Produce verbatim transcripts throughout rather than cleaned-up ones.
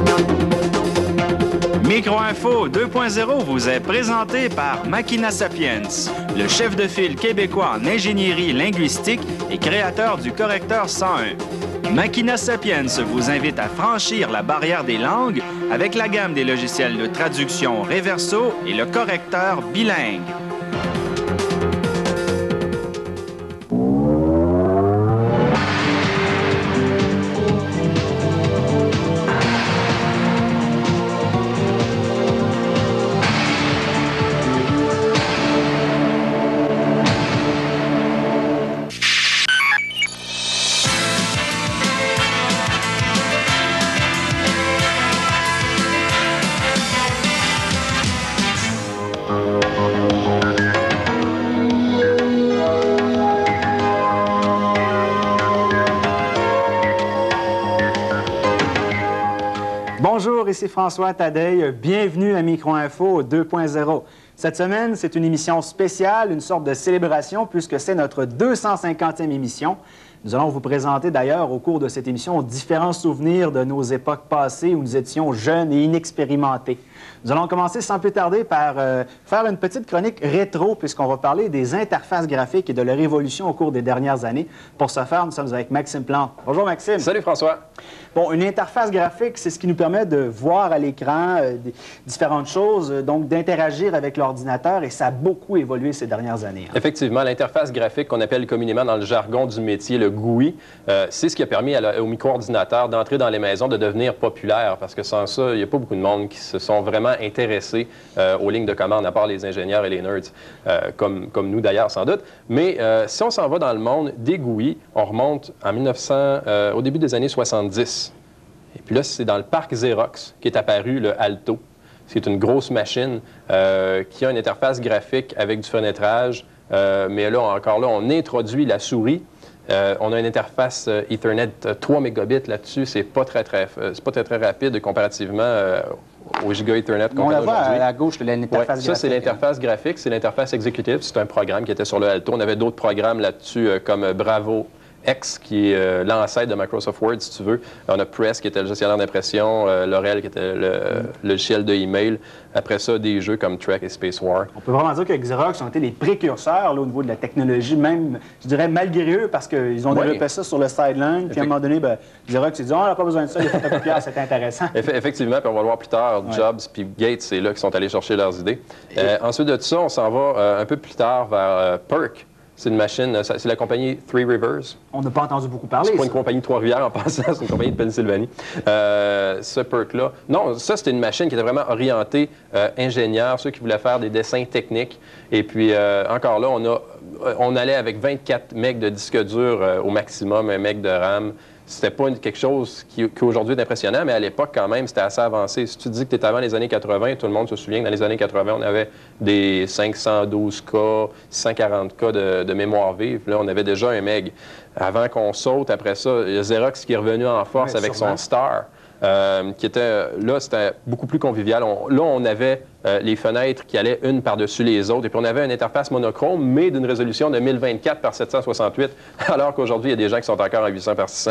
Micro-info deux point zéro vous est présenté par Machina Sapiens, le chef de file québécois en ingénierie linguistique et créateur du correcteur cent un. Machina Sapiens vous invite à franchir la barrière des langues avec la gamme des logiciels de traduction Reverso et le correcteur bilingue. Bonjour, ici François Tadeille. Bienvenue à Micro-info deux point zéro. Cette semaine, c'est une émission spéciale, une sorte de célébration, puisque c'est notre deux cent cinquantième émission. Nous allons vous présenter d'ailleurs au cours de cette émission différents souvenirs de nos époques passées où nous étions jeunes et inexpérimentés. Nous allons commencer sans plus tarder par euh, faire une petite chronique rétro, puisqu'on va parler des interfaces graphiques et de leur évolution au cours des dernières années. Pour ce faire, nous sommes avec Maxime Plante. Bonjour Maxime. Salut François. Bon, une interface graphique, c'est ce qui nous permet de voir à l'écran euh, différentes choses, euh, donc d'interagir avec l'ordinateur, et ça a beaucoup évolué ces dernières années. Hein. Effectivement, l'interface graphique qu'on appelle communément dans le jargon du métier le G U I, euh, c'est ce qui a permis à la, au micro-ordinateur d'entrer dans les maisons, de devenir populaire, parce que sans ça, il n'y a pas beaucoup de monde qui se sont vraiment intéressés euh, aux lignes de commande, à part les ingénieurs et les nerds, euh, comme, comme nous d'ailleurs sans doute. Mais euh, si on s'en va dans le monde des G U I, on remonte en mille neuf cents, euh, au début des années soixante-dix. Et puis là, c'est dans le parc Xerox qu'est apparu le Alto. C'est une grosse machine euh, qui a une interface graphique avec du fenêtrage, euh, mais là, encore là, on introduit la souris. Euh, on a une interface euh, Ethernet euh, trois mégabits là-dessus. C'est pas très, très, euh, c'est pas très, très rapide comparativement euh, au giga Ethernet qu'on On la a voit aujourd'hui. à la gauche de l'interface Ouais, graphique. ça, c'est l'interface graphique. C'est l'interface exécutive. C'est un programme qui était sur le Alto. On avait d'autres programmes là-dessus euh, comme euh, Bravo X, qui est euh, l'ancêtre de Microsoft Word, si tu veux. On a Press, qui était le gestionnaire d'impression, euh, L'Oréal, qui était le, euh, le logiciel de email. Après ça, des jeux comme Trek et Space War. On peut vraiment dire que Xerox ont été les précurseurs là, au niveau de la technologie, même, je dirais, malgré eux, parce qu'ils ont développé oui. ça sur le sideline. Puis à un moment donné, ben, Xerox s'est dit « Oh, on n'a pas besoin de ça, les photocopieurs, c'est intéressant. » Effectivement, puis on va le voir plus tard, ouais. Jobs puis Gates, c'est là qu'ils sont allés chercher leurs idées. Et... Euh, ensuite de ça, on s'en va euh, un peu plus tard vers euh, Perk. C'est une machine, c'est la compagnie Three Rivers. On n'a pas entendu beaucoup parler. C'est pas une compagnie de Trois-Rivières en passant, c'est une compagnie de Pennsylvanie. Euh, ce Perk-là. Non, ça, c'était une machine qui était vraiment orientée euh, ingénieur, ceux qui voulaient faire des dessins techniques. Et puis, euh, encore là, on, a, on allait avec vingt-quatre mégas de disque dur euh, au maximum, un méga de RAM. C'était pas quelque chose qui, qui aujourd'hui est impressionnant, mais à l'époque, quand même, c'était assez avancé. Si tu dis que tu es avant les années quatre-vingt, tout le monde se souvient que dans les années quatre-vingt, on avait des cinq cent douze K, six cent quarante K de, de mémoire vive. Là, on avait déjà un meg. Avant qu'on saute, après ça, il y a Xerox qui est revenu en force oui, avec sûrement. son Star. Euh, qui était, là, c'était beaucoup plus convivial. On, là, on avait euh, les fenêtres qui allaient une par-dessus les autres, et puis on avait une interface monochrome, mais d'une résolution de mille vingt-quatre par sept cent soixante-huit, alors qu'aujourd'hui, il y a des gens qui sont encore à huit cents par six cents.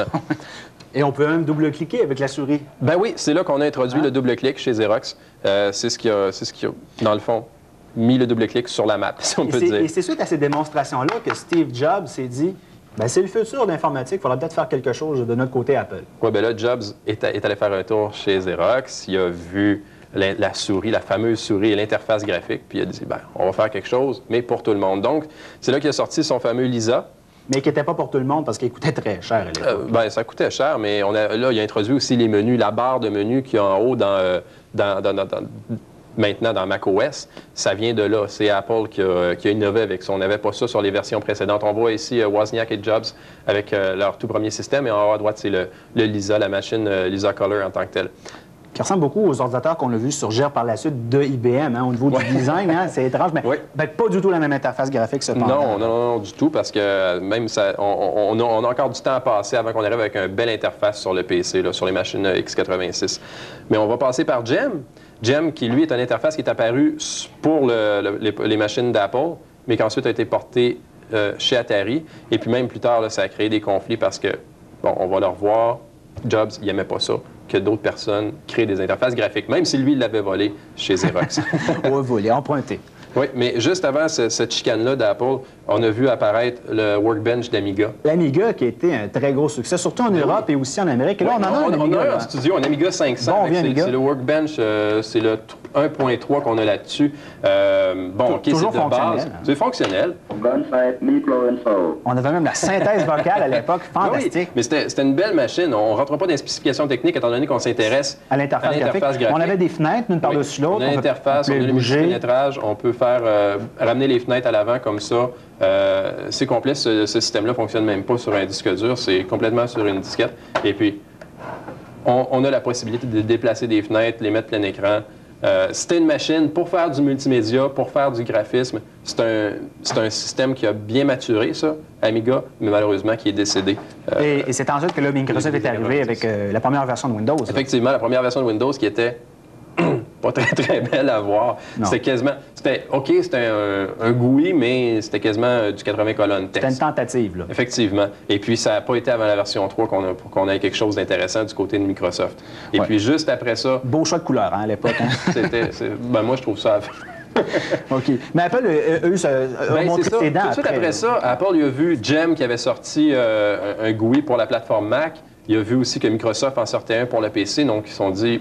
Et on peut même double-cliquer avec la souris. Ben oui, c'est là qu'on a introduit ah. le double-clic chez Xerox. Euh, c'est ce qui a, c'est ce qui a, dans le fond, mis le double-clic sur la map, si on et peut dire. Et c'est suite à ces démonstrations-là que Steve Jobs s'est dit... Ben, c'est le futur de l'informatique. Il faudra peut-être faire quelque chose de notre côté Apple. Oui, bien là, Jobs est, est allé faire un tour chez Xerox. Il a vu la, la souris, la fameuse souris et l'interface graphique. Puis il a dit, ben, on va faire quelque chose, mais pour tout le monde. Donc, c'est là qu'il a sorti son fameux Lisa. Mais qui n'était pas pour tout le monde parce qu'il coûtait très cher à l'époque. Euh, ben, ça coûtait cher, mais on a, là, il a introduit aussi les menus, la barre de menus qu'il y a en haut dans... Euh, dans, dans, dans, dans maintenant dans macOS, ça vient de là. C'est Apple qui a, qui a innové avec ça. On n'avait pas ça sur les versions précédentes. On voit ici euh, Wozniak et Jobs avec euh, leur tout premier système. Et en haut à droite, c'est le, le Lisa, la machine euh, Lisa Color en tant que telle. Qui ressemble beaucoup aux ordinateurs qu'on a vu surgir par la suite de I B M, hein, au niveau ouais. du design. Hein, c'est étrange, mais oui. ben, pas du tout la même interface graphique, cependant. Non, non, non, du tout, parce que même ça, on, on, a, on a encore du temps à passer avant qu'on arrive avec une belle interface sur le P C, là, sur les machines x quatre-vingt-six. Mais on va passer par Gem. Gem, qui lui est une interface qui est apparue pour le, le, les, les machines d'Apple, mais qui ensuite a été portée euh, chez Atari. Et puis même plus tard, là, ça a créé des conflits parce que, bon, on va le revoir, Jobs, il n'aimait pas ça. que d'autres personnes créent des interfaces graphiques, même si lui, il l'avait volé chez Xerox. Oui, volé, emprunté. Oui, mais juste avant ce, cette chicane-là d'Apple, on a vu apparaître le Workbench d'Amiga. L'Amiga qui a été un très gros succès, surtout en Europe et aussi en Amérique. Et là, oui, on en a on, un on Amiga. a un en studio, un Amiga cinq cents. Bon, c'est, c'est le Workbench, euh, c'est le un point trois qu'on a là-dessus. Euh, bon, OK, c'est de base. C'est fonctionnel. On avait même la synthèse vocale à l'époque, fantastique. Oui, mais c'était, c'était une belle machine. On ne rentre pas dans les spécifications techniques étant donné qu'on s'intéresse à l'interface, à l'interface graphique. graphique. On avait des fenêtres, l'une par-dessus l'autre. On a l'interface, on, on a le multipénétrage, on peut faire euh, ramener les fenêtres à l'avant comme ça. Euh, c'est complet, ce, ce système-là ne fonctionne même pas sur un disque dur, c'est complètement sur une disquette. Et puis, on, on a la possibilité de déplacer des fenêtres, les mettre plein écran. Euh, c'était une machine pour faire du multimédia, pour faire du graphisme. C'est un, c'est un système qui a bien maturé, ça, Amiga, mais malheureusement qui est décédé. Euh, et, et c'est ensuite que là, Microsoft est arrivé avec euh, la première version de Windows. Effectivement, la première version de Windows qui était pas très, très belle à voir. Non. C'était quasiment... C'était, OK, c'était un, un G U I, mais c'était quasiment du quatre-vingts colonnes texte. C'était une tentative, là. Effectivement. Et puis, ça n'a pas été avant la version trois qu'on a, pour qu'on ait quelque chose d'intéressant du côté de Microsoft. Et ouais. puis, juste après ça... Beau choix de couleur, hein, à l'époque. Hein? C'était... C'est, ben, moi, je trouve ça... OK. Mais Apple, eux, eux, ça, ben, montré ses dents. Tout de suite après, après ça, Apple, il a vu Gem qui avait sorti euh, un, un G U I pour la plateforme Mac. Il a vu aussi que Microsoft en sortait un pour le P C. Donc, ils se sont dit...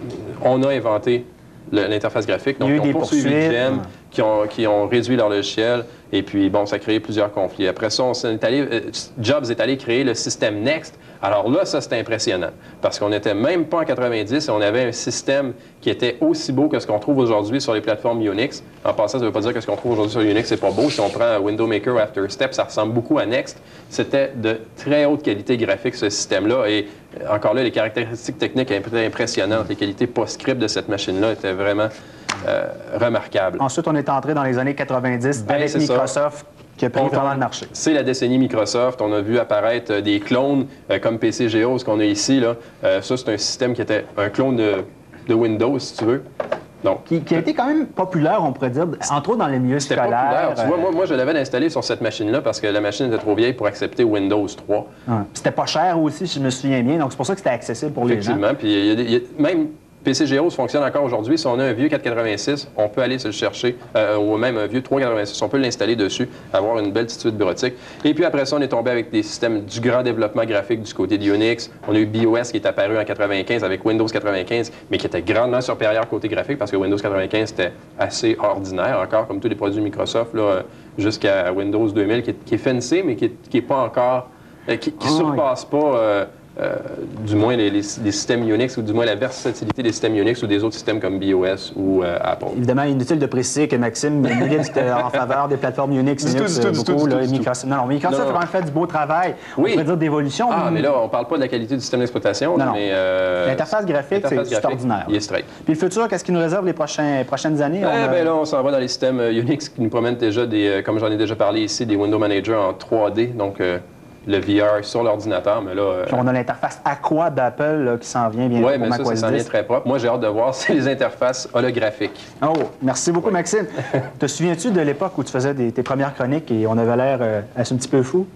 On a inventé le, l'interface graphique. Donc, ils ont poursuivi Gem, ah. qui, ont, qui ont réduit leur logiciel. Et puis, bon, ça a créé plusieurs conflits. Après ça, on s'est allé, euh, Jobs est allé créer le système Next. Alors là, ça, c'était impressionnant. Parce qu'on n'était même pas en quatre-vingt-dix et on avait un système qui était aussi beau que ce qu'on trouve aujourd'hui sur les plateformes Unix. En passant, ça ne veut pas dire que ce qu'on trouve aujourd'hui sur Unix, c'est pas beau. Si on prend Window Maker ou After Step, ça ressemble beaucoup à Next. C'était de très haute qualité graphique, ce système-là. Et encore là, les caractéristiques techniques étaient impressionnantes. Les qualités PostScript de cette machine-là étaient vraiment euh, remarquables. Ensuite, on est entré dans les années quatre-vingt-dix ben, avec Microsoft. Ça. Qui a pris vraiment le marché. C'est la décennie Microsoft. On a vu apparaître euh, des clones euh, comme P C G O, ce qu'on a ici. Là. Euh, ça, c'est un système qui était un clone de, de Windows, si tu veux. Donc, qui, qui a été quand même populaire, on pourrait dire, entre autres dans les milieux scolaires. C'était populaire. Tu vois, moi, moi, je l'avais installé sur cette machine-là parce que la machine était trop vieille pour accepter Windows trois. Ah. C'était pas cher aussi, si je me souviens bien. Donc, c'est pour ça que c'était accessible pour les gens. Effectivement. Puis, il y a des, il y a, même... P C G O fonctionne encore aujourd'hui. Si on a un vieux quatre quatre-vingt-six, on peut aller se le chercher, euh, ou même un vieux trois quatre-vingt-six, on peut l'installer dessus, avoir une belle petite suite bureautique. Et puis après ça, on est tombé avec des systèmes du grand développement graphique du côté de Unix. On a eu B O S qui est apparu en quatre-vingt-quinze avec Windows quatre-vingt-quinze, mais qui était grandement supérieur côté graphique parce que Windows quatre-vingt-quinze était assez ordinaire, encore comme tous les produits Microsoft, là, jusqu'à Windows deux mille, qui est, qui est fancy, mais qui n'est pas encore, euh, qui ne oh, surpasse oui. pas... Euh, Euh, du moins les, les, les systèmes Unix ou du moins la versatilité des systèmes Unix ou des autres systèmes comme B O S ou euh, Apple. Évidemment, inutile de préciser que Maxime milite en faveur des plateformes Unix, du Linux, tout, du tout, beaucoup, du tout, là, du tout, Microsoft. Non, non, Microsoft non. a vraiment fait du beau travail, oui. on pourrait dire d'évolution. Ah, mais là, on ne parle pas de la qualité du système d'exploitation, non, non. mais... Euh, l'interface graphique, c'est extraordinaire. Il est straight. Puis le futur, qu'est-ce qui nous réserve les prochains, prochaines années? Eh a... bien là, on s'en va dans les systèmes Unix qui nous promènent déjà, des, comme j'en ai déjà parlé ici, des Window Manager en trois D, donc... Euh, le V R sur l'ordinateur, mais là... Euh... Puis on a l'interface Aqua d'Apple là, qui s'en vient bientôt ouais, pour mais macOS ça, ça s'en dix. vient très propre. Moi, j'ai hâte de voir, c'est les interfaces holographiques. Oh, merci beaucoup, ouais. Maxime. Te souviens-tu de l'époque où tu faisais des, tes premières chroniques et on avait l'air euh, un petit peu fou?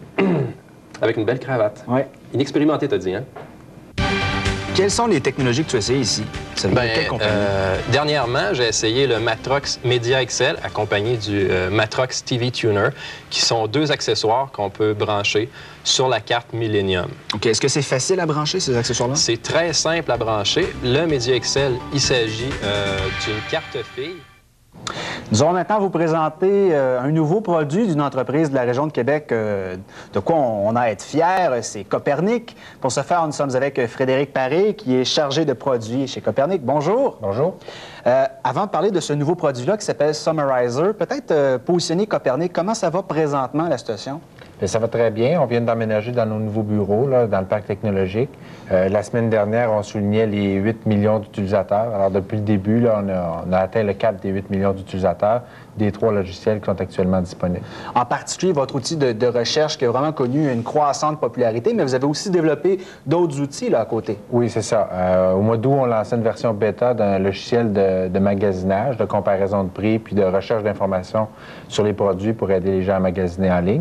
Avec une belle cravate. Oui. Inexpérimenté, t'as dit, hein? Quelles sont les technologies que tu as essayées ici? Ça vient ben, de quelle compagnie? Euh, dernièrement, j'ai essayé le Matrox Media X L accompagné du euh, Matrox T V Tuner, qui sont deux accessoires qu'on peut brancher sur la carte Millennium. OK. Est-ce que c'est facile à brancher, ces accessoires-là? C'est très simple à brancher. Le Media X L, il s'agit euh, d'une carte fille. Nous allons maintenant vous présenter euh, un nouveau produit d'une entreprise de la région de Québec euh, de quoi on, on a à être fiers, c'est Copernic. Pour ce faire, nous sommes avec Frédéric Paré, qui est chargé de produits chez Copernic. Bonjour. Bonjour. Euh, avant de parler de ce nouveau produit-là qui s'appelle Summarizer, peut-être euh, positionner Copernic, comment ça va présentement la situation? Bien, ça va très bien. On vient d'emménager dans nos nouveaux bureaux, là, dans le parc technologique. Euh, la semaine dernière, on soulignait les huit millions d'utilisateurs. Alors, depuis le début, là, on, a, on a atteint le cap des huit millions d'utilisateurs des trois logiciels qui sont actuellement disponibles. En particulier, votre outil de, de recherche qui a vraiment connu une croissante popularité, mais vous avez aussi développé d'autres outils là, à côté. Oui, c'est ça. Euh, au mois d'août, on lançait une version bêta d'un logiciel de, de magasinage, de comparaison de prix, puis de recherche d'informations sur les produits pour aider les gens à magasiner en ligne.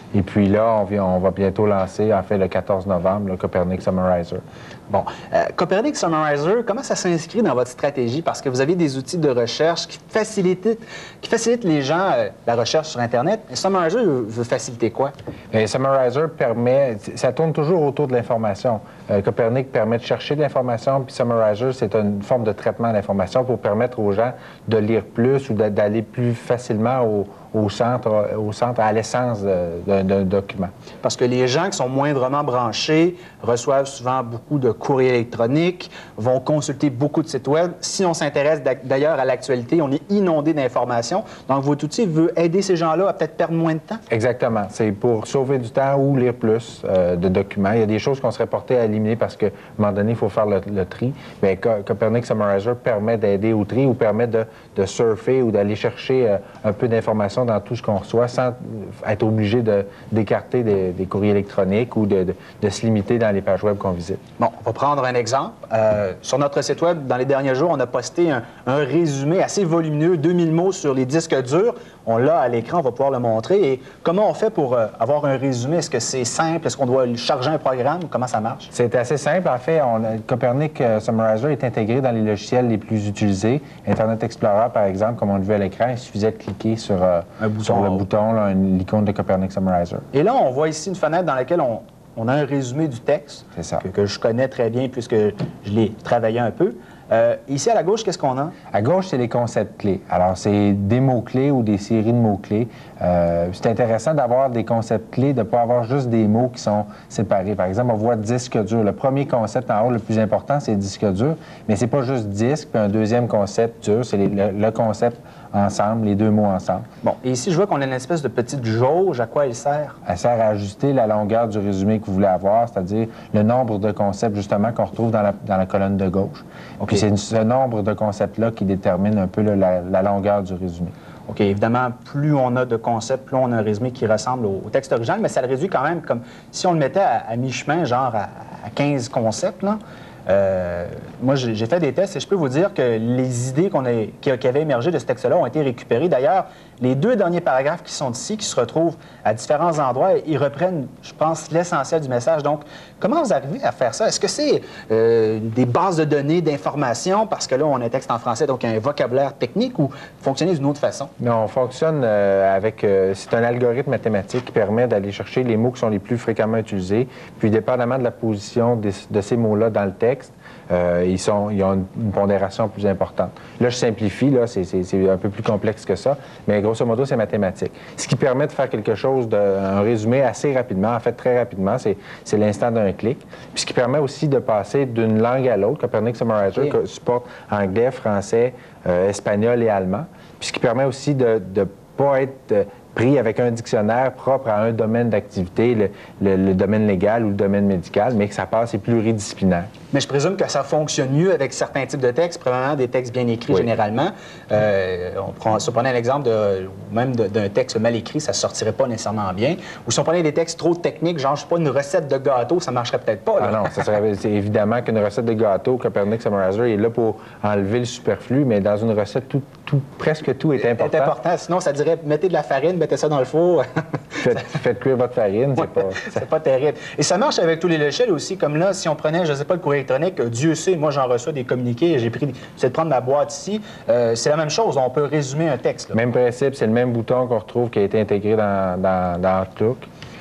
Et puis là, on, vient, on va bientôt lancer, en fait, le quatorze novembre, le Copernic Summarizer. Bon, euh, Copernic Summarizer, comment ça s'inscrit dans votre stratégie? Parce que vous avez des outils de recherche qui facilitent, qui facilitent les gens euh, la recherche sur Internet. Et Summarizer veut faciliter quoi? Bien, Summarizer permet, ça tourne toujours autour de l'information. Euh, Copernic permet de chercher de l'information, puis Summarizer, c'est une forme de traitement d'information pour permettre aux gens de lire plus ou d'aller plus facilement au, au centre, au centre, à l'essence d'un document. Parce que les gens qui sont moindrement branchés reçoivent souvent beaucoup de courriers électroniques, vont consulter beaucoup de sites web. Si on s'intéresse d'ailleurs à l'actualité, on est inondé d'informations. Donc, votre outil veut aider ces gens-là à peut-être perdre moins de temps? Exactement. C'est pour sauver du temps ou lire plus euh, de documents. Il y a des choses qu'on serait porté à éliminer parce qu'à un moment donné, il faut faire le, le tri. Mais Copernic Summarizer permet d'aider au tri ou permet de, de surfer ou d'aller chercher euh, un peu d'informations dans tout ce qu'on reçoit sans être obligé d'écarter des, des courriers électroniques ou de, de, de se limiter dans les pages web qu'on visite. Bon, on va prendre un exemple. Euh, sur notre site web, dans les derniers jours, on a posté un, un résumé assez volumineux, deux mille mots sur les disques durs. On l'a à l'écran, on va pouvoir le montrer. Et comment on fait pour euh, avoir un résumé? Est-ce que c'est simple? Est-ce qu'on doit charger un programme? Comment ça marche? C'est assez simple. En fait, on a, Copernic euh, Summarizer est intégré dans les logiciels les plus utilisés. Internet Explorer, par exemple, comme on le voit à l'écran, il suffisait de cliquer sur, euh, un bouton, sur le bouton, l'icône de Copernic Summarizer. Et là, on voit ici une fenêtre dans laquelle on, on a un résumé du texte que, que je connais très bien puisque je l'ai travaillé un peu. Euh, ici, à la gauche, qu'est-ce qu'on a? À gauche, c'est les concepts clés. Alors, c'est des mots-clés ou des séries de mots-clés. Euh, c'est intéressant d'avoir des concepts clés, de ne pas avoir juste des mots qui sont séparés. Par exemple, on voit disque dur. Le premier concept en haut, le plus important, c'est disque dur. Mais c'est pas juste disque, puis un deuxième concept dur, c'est le, le concept ensemble, les deux mots ensemble. Bon, et ici, je vois qu'on a une espèce de petite jauge. À quoi elle sert? Elle sert à ajuster la longueur du résumé que vous voulez avoir, c'est-à-dire le nombre de concepts, justement, qu'on retrouve dans la, dans la colonne de gauche. Okay. Puis c'est ce nombre de concepts-là qui détermine un peu là, la, la longueur du résumé. OK. Évidemment, plus on a de concepts, plus on a un résumé qui ressemble au, au texte original, mais ça le réduit quand même comme si on le mettait à, à mi-chemin, genre à, à quinze concepts, là. Euh, moi, j'ai fait des tests et je peux vous dire que les idées qu'on a, qui, qui avaient émergé de ce texte-là ont été récupérées. D'ailleurs, les deux derniers paragraphes qui sont ici, qui se retrouvent à différents endroits, ils reprennent, je pense, l'essentiel du message. Donc, comment vous arrivez à faire ça? Est-ce que c'est euh, des bases de données, d'informations? Parce que là, on a un texte en français, donc il y a un vocabulaire technique, ou fonctionner d'une autre façon? Non, on fonctionne euh, avec... Euh, c'est un algorithme mathématique qui permet d'aller chercher les mots qui sont les plus fréquemment utilisés. Puis, dépendamment de la position de, de ces mots-là dans le texte, Euh, ils, sont, ils ont une, une pondération plus importante. Là, je simplifie, là, c'est un peu plus complexe que ça, mais grosso modo, c'est mathématique. Ce qui permet de faire quelque chose, de, un résumé assez rapidement, en fait très rapidement, c'est l'instant d'un clic. Puis ce qui permet aussi de passer d'une langue à l'autre. Copernic Summarizer okay. supporte anglais, français, euh, espagnol et allemand. Puis ce qui permet aussi de ne pas être... Euh, pris avec un dictionnaire propre à un domaine d'activité, le, le, le domaine légal ou le domaine médical, mais que ça passe, c'est pluridisciplinaire. Mais je présume que ça fonctionne mieux avec certains types de textes, probablement des textes bien écrits oui. généralement. Euh, on prend, si on prenait l'exemple de, même d'un texte mal écrit, ça ne sortirait pas nécessairement bien. Ou si on prenait des textes trop techniques, genre, je sais pas, une recette de gâteau, ça ne marcherait peut-être pas. Là. Ah non, ça serait évidemment qu'une recette de gâteau, Copernic Summarizer est là pour enlever le superflu, mais dans une recette, tout, tout, presque tout est important. C'est important, sinon ça dirait, mettez de la farine, mettez ça dans le four. faites, faites cuire votre farine, c'est pas... C'est pas terrible. Et ça marche avec tous les logiciels aussi, comme là, si on prenait, je ne sais pas, le courrier électronique, Dieu sait, moi j'en reçois des communiqués, j'ai pris, j'essaie de prendre ma boîte ici, euh, c'est la même chose, on peut résumer un texte. Là. Même principe, c'est le même bouton qu'on retrouve qui a été intégré dans, dans, dans Outlook.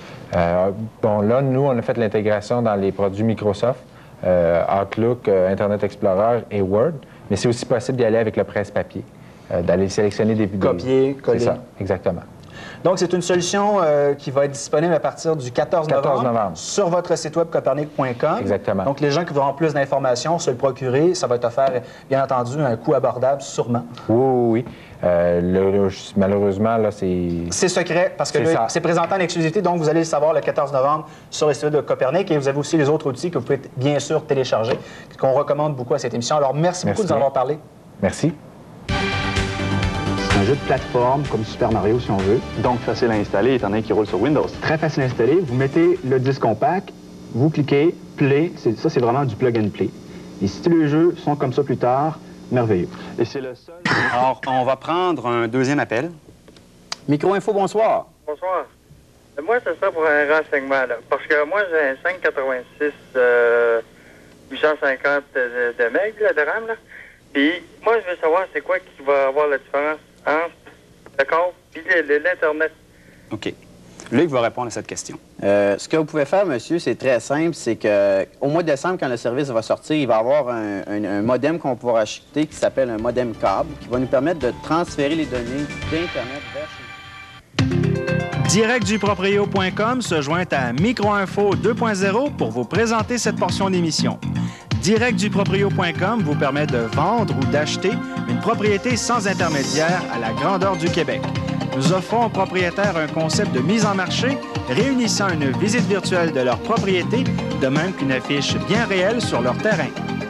Euh, bon, là, nous, on a fait l'intégration dans les produits Microsoft, euh, Outlook, euh, Internet Explorer et Word, mais c'est aussi possible d'y aller avec le presse-papier, euh, d'aller sélectionner des vidéos. Copier, coller. C'est ça, exactement. Donc, c'est une solution euh, qui va être disponible à partir du quatorze novembre sur votre site web copernic point com. Exactement. Donc, les gens qui voudront plus d'informations, se le procurer, ça va être offert, bien entendu, à un coût abordable, sûrement. Oui, oui, oui. Euh, le, malheureusement, là, c'est... C'est secret, parce que c'est présenté en exclusivité, donc vous allez le savoir le quatorze novembre sur le site web de Copernic, et vous avez aussi les autres outils que vous pouvez bien sûr télécharger, qu'on recommande beaucoup à cette émission. Alors, merci, merci beaucoup de nous avoir parlé. Merci. Un jeu de plateforme, comme Super Mario, si on veut. Donc, facile à installer, étant donné qu'il roule sur Windows. Très facile à installer. Vous mettez le disque compact, vous cliquez, play. Ça, c'est vraiment du plug and play. Et si tous les jeux sont comme ça plus tard, merveilleux. Et c'est le seul... Alors, on va prendre un deuxième appel. Micro Info, bonsoir. Bonsoir. Moi, c'est ça pour un renseignement, là. Parce que moi, j'ai un cinq quatre-vingt-six euh, huit cent cinquante de, de meg, là, de RAM, là. Puis, moi, je veux savoir c'est quoi qui va avoir la différence entre le corps et l'Internet. OK. Luc va répondre à cette question. Euh, ce que vous pouvez faire, monsieur, c'est très simple. C'est qu'au mois de décembre, quand le service va sortir, il va y avoir un, un, un modem qu'on va pouvoir acheter qui s'appelle un modem câble qui va nous permettre de transférer les données d'Internet vers chez direct du proprio point com se joint à Microinfo deux point zéro pour vous présenter cette portion d'émission. direct du proprio point com vous permet de vendre ou d'acheter une propriété sans intermédiaire à la grandeur du Québec. Nous offrons aux propriétaires un concept de mise en marché réunissant une visite virtuelle de leur propriété, de même qu'une affiche bien réelle sur leur terrain.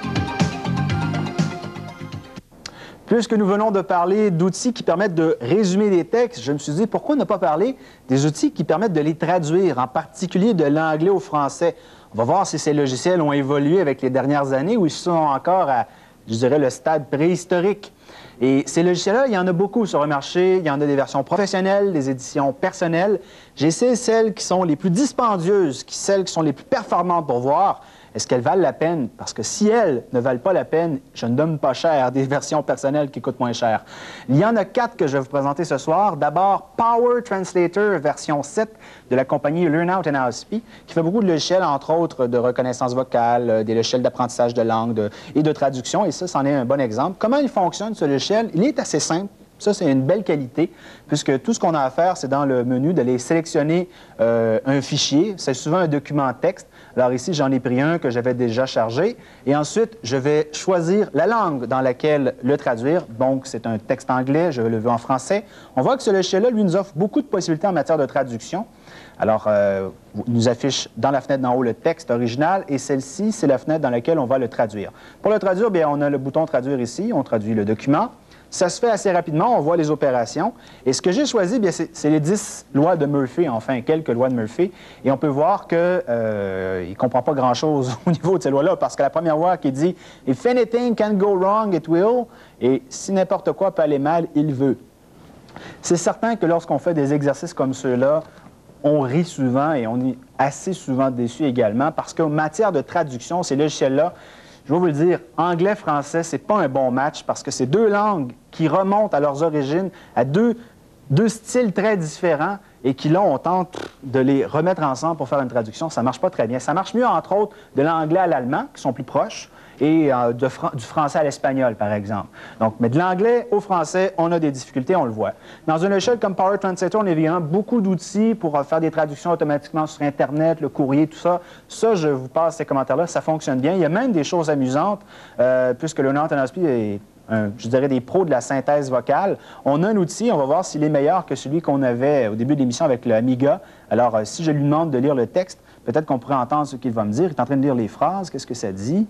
Puisque nous venons de parler d'outils qui permettent de résumer des textes, je me suis dit, pourquoi ne pas parler des outils qui permettent de les traduire, en particulier de l'anglais au français? On va voir si ces logiciels ont évolué avec les dernières années ou ils sont encore à, je dirais, le stade préhistorique. Et ces logiciels-là, il y en a beaucoup sur le marché. Il y en a des versions professionnelles, des éditions personnelles. J'ai essayé celles qui sont les plus dispendieuses, celles qui sont les plus performantes pour voir est-ce qu'elles valent la peine. Parce que si elles ne valent pas la peine, je ne donne pas cher des versions personnelles qui coûtent moins cher. Il y en a quatre que je vais vous présenter ce soir. D'abord, Power Translator version sept de la compagnie Learnout and Aspie, qui fait beaucoup de logiciels, entre autres, de reconnaissance vocale, des logiciels d'apprentissage de langue de, et de traduction. Et ça, c'en est un bon exemple. Comment il fonctionne, ce logiciel? Il est assez simple. Ça, c'est une belle qualité, puisque tout ce qu'on a à faire, c'est dans le menu d'aller sélectionner euh, un fichier. C'est souvent un document texte. Alors ici, j'en ai pris un que j'avais déjà chargé. Et ensuite, je vais choisir la langue dans laquelle le traduire. Donc, c'est un texte anglais, je le veux en français. On voit que ce logiciel-là, lui, nous offre beaucoup de possibilités en matière de traduction. Alors, euh, il nous affiche dans la fenêtre d'en haut le texte original, et celle-ci, c'est la fenêtre dans laquelle on va le traduire. Pour le traduire, bien, on a le bouton « Traduire » ici. On traduit le document. Ça se fait assez rapidement, on voit les opérations. Et ce que j'ai choisi, bien, c'est les dix lois de Murphy, enfin, quelques lois de Murphy. Et on peut voir qu'il euh, ne comprend pas grand-chose au niveau de ces lois-là, parce que la première loi qui dit « If anything can go wrong, it will », et si n'importe quoi peut aller mal, il veut. C'est certain que lorsqu'on fait des exercices comme ceux-là, on rit souvent et on est assez souvent déçu également, parce qu'en matière de traduction, ces logiciels-là, je vais vous le dire, anglais-français, c'est pas un bon match parce que c'est deux langues qui remontent à leurs origines, à deux, deux styles très différents et qui, là, on tente de les remettre ensemble pour faire une traduction. Ça marche pas très bien. Ça marche mieux, entre autres, de l'anglais à l'allemand, qui sont plus proches, et euh, de fran du français à l'espagnol, par exemple. Donc, mais de l'anglais au français, on a des difficultés, on le voit. Dans un logiciel comme Power Translator, on a évidemment beaucoup d'outils pour euh, faire des traductions automatiquement sur Internet, le courrier, tout ça. Ça, je vous passe ces commentaires-là, ça fonctionne bien. Il y a même des choses amusantes, euh, puisque Learnout and Aspie est, un, je dirais, des pros de la synthèse vocale. On a un outil, on va voir s'il est meilleur que celui qu'on avait au début de l'émission avec le Amiga. Alors, euh, si je lui demande de lire le texte, peut-être qu'on pourrait entendre ce qu'il va me dire. Il est en train de lire les phrases. Qu'est-ce que ça dit?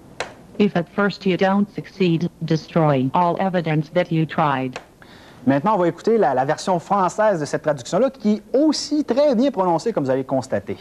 If at first you don't succeed, destroy all evidence that you tried. Maintenant, on va écouter la, la version française de cette traduction-là, qui est aussi très bien prononcée, comme vous allez constater.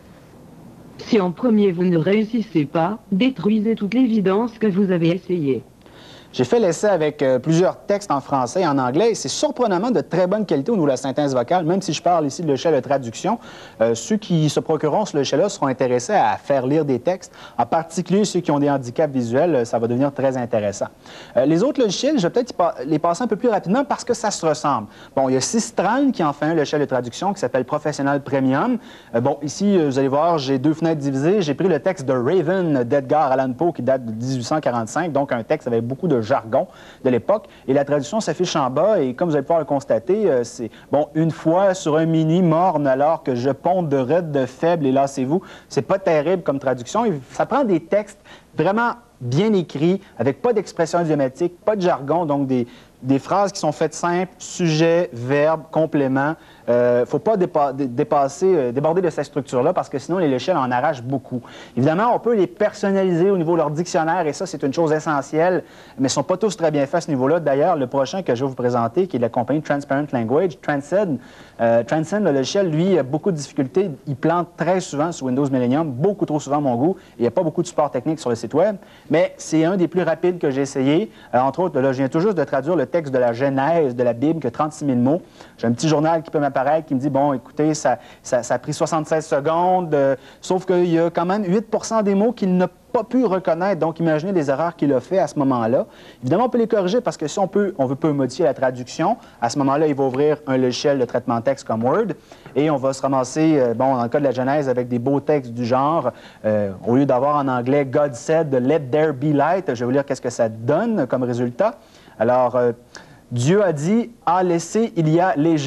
Si en premier vous ne réussissez pas, détruisez toute l'évidence que vous avez essayé. J'ai fait l'essai avec euh, plusieurs textes en français et en anglais, et c'est surprenamment de très bonne qualité au niveau de la synthèse vocale, même si je parle ici de logiciel de traduction. Euh, ceux qui se procureront ce logiciel-là seront intéressés à faire lire des textes, en particulier ceux qui ont des handicaps visuels, ça va devenir très intéressant. Euh, les autres logiciels, je vais peut-être les passer un peu plus rapidement parce que ça se ressemble. Bon, il y a Systran qui en fait un logiciel de traduction qui s'appelle Professional Premium. Euh, bon, ici, vous allez voir, j'ai deux fenêtres divisées. J'ai pris le texte de Raven d'Edgar Allan Poe qui date de dix-huit cent quarante-cinq, donc un texte avec beaucoup de jargon de l'époque, et la traduction s'affiche en bas, et comme vous allez pouvoir le constater, euh, c'est, bon, une fois sur un minuit morne alors que je ponde de rude, de faible, et lassez-vous, c'est pas terrible comme traduction, et ça prend des textes vraiment bien écrits, avec pas d'expression idiomatique, pas de jargon, donc des, des phrases qui sont faites simples, sujet, verbe, complément. Il euh, ne faut pas dépa dépasser, euh, déborder de cette structure-là parce que sinon, les logiciels en arrachent beaucoup. Évidemment, on peut les personnaliser au niveau de leur dictionnaire et ça, c'est une chose essentielle, mais ils ne sont pas tous très bien faits à ce niveau-là. D'ailleurs, le prochain que je vais vous présenter, qui est de la compagnie Transparent Language, Transcend, euh, Transcend, le logiciel, lui, a beaucoup de difficultés. Il plante très souvent sur Windows Millennium, beaucoup trop souvent à mon goût. Il n'y a pas beaucoup de support technique sur le site Web, mais c'est un des plus rapides que j'ai essayé. Euh, entre autres, là, je viens tout juste de traduire le le texte de la Genèse de la Bible, qui a trente-six mille mots. J'ai un petit journal qui peut m'apparaître, qui me dit, bon, écoutez, ça, ça, ça a pris soixante-seize secondes, euh, sauf qu'il y a quand même huit pour cent des mots qu'il n'a pas pu reconnaître. Donc, imaginez les erreurs qu'il a fait à ce moment-là. Évidemment, on peut les corriger parce que si on peut, on veut pas modifier la traduction, à ce moment-là, il va ouvrir un logiciel de traitement de texte comme Word et on va se ramasser, euh, bon, dans le cas de la Genèse, avec des beaux textes du genre, euh, au lieu d'avoir en anglais « God said, let there be light », je vais vous lire qu'est-ce que ça donne comme résultat. Alors, euh, Dieu a dit « a laissé, il y a léger ».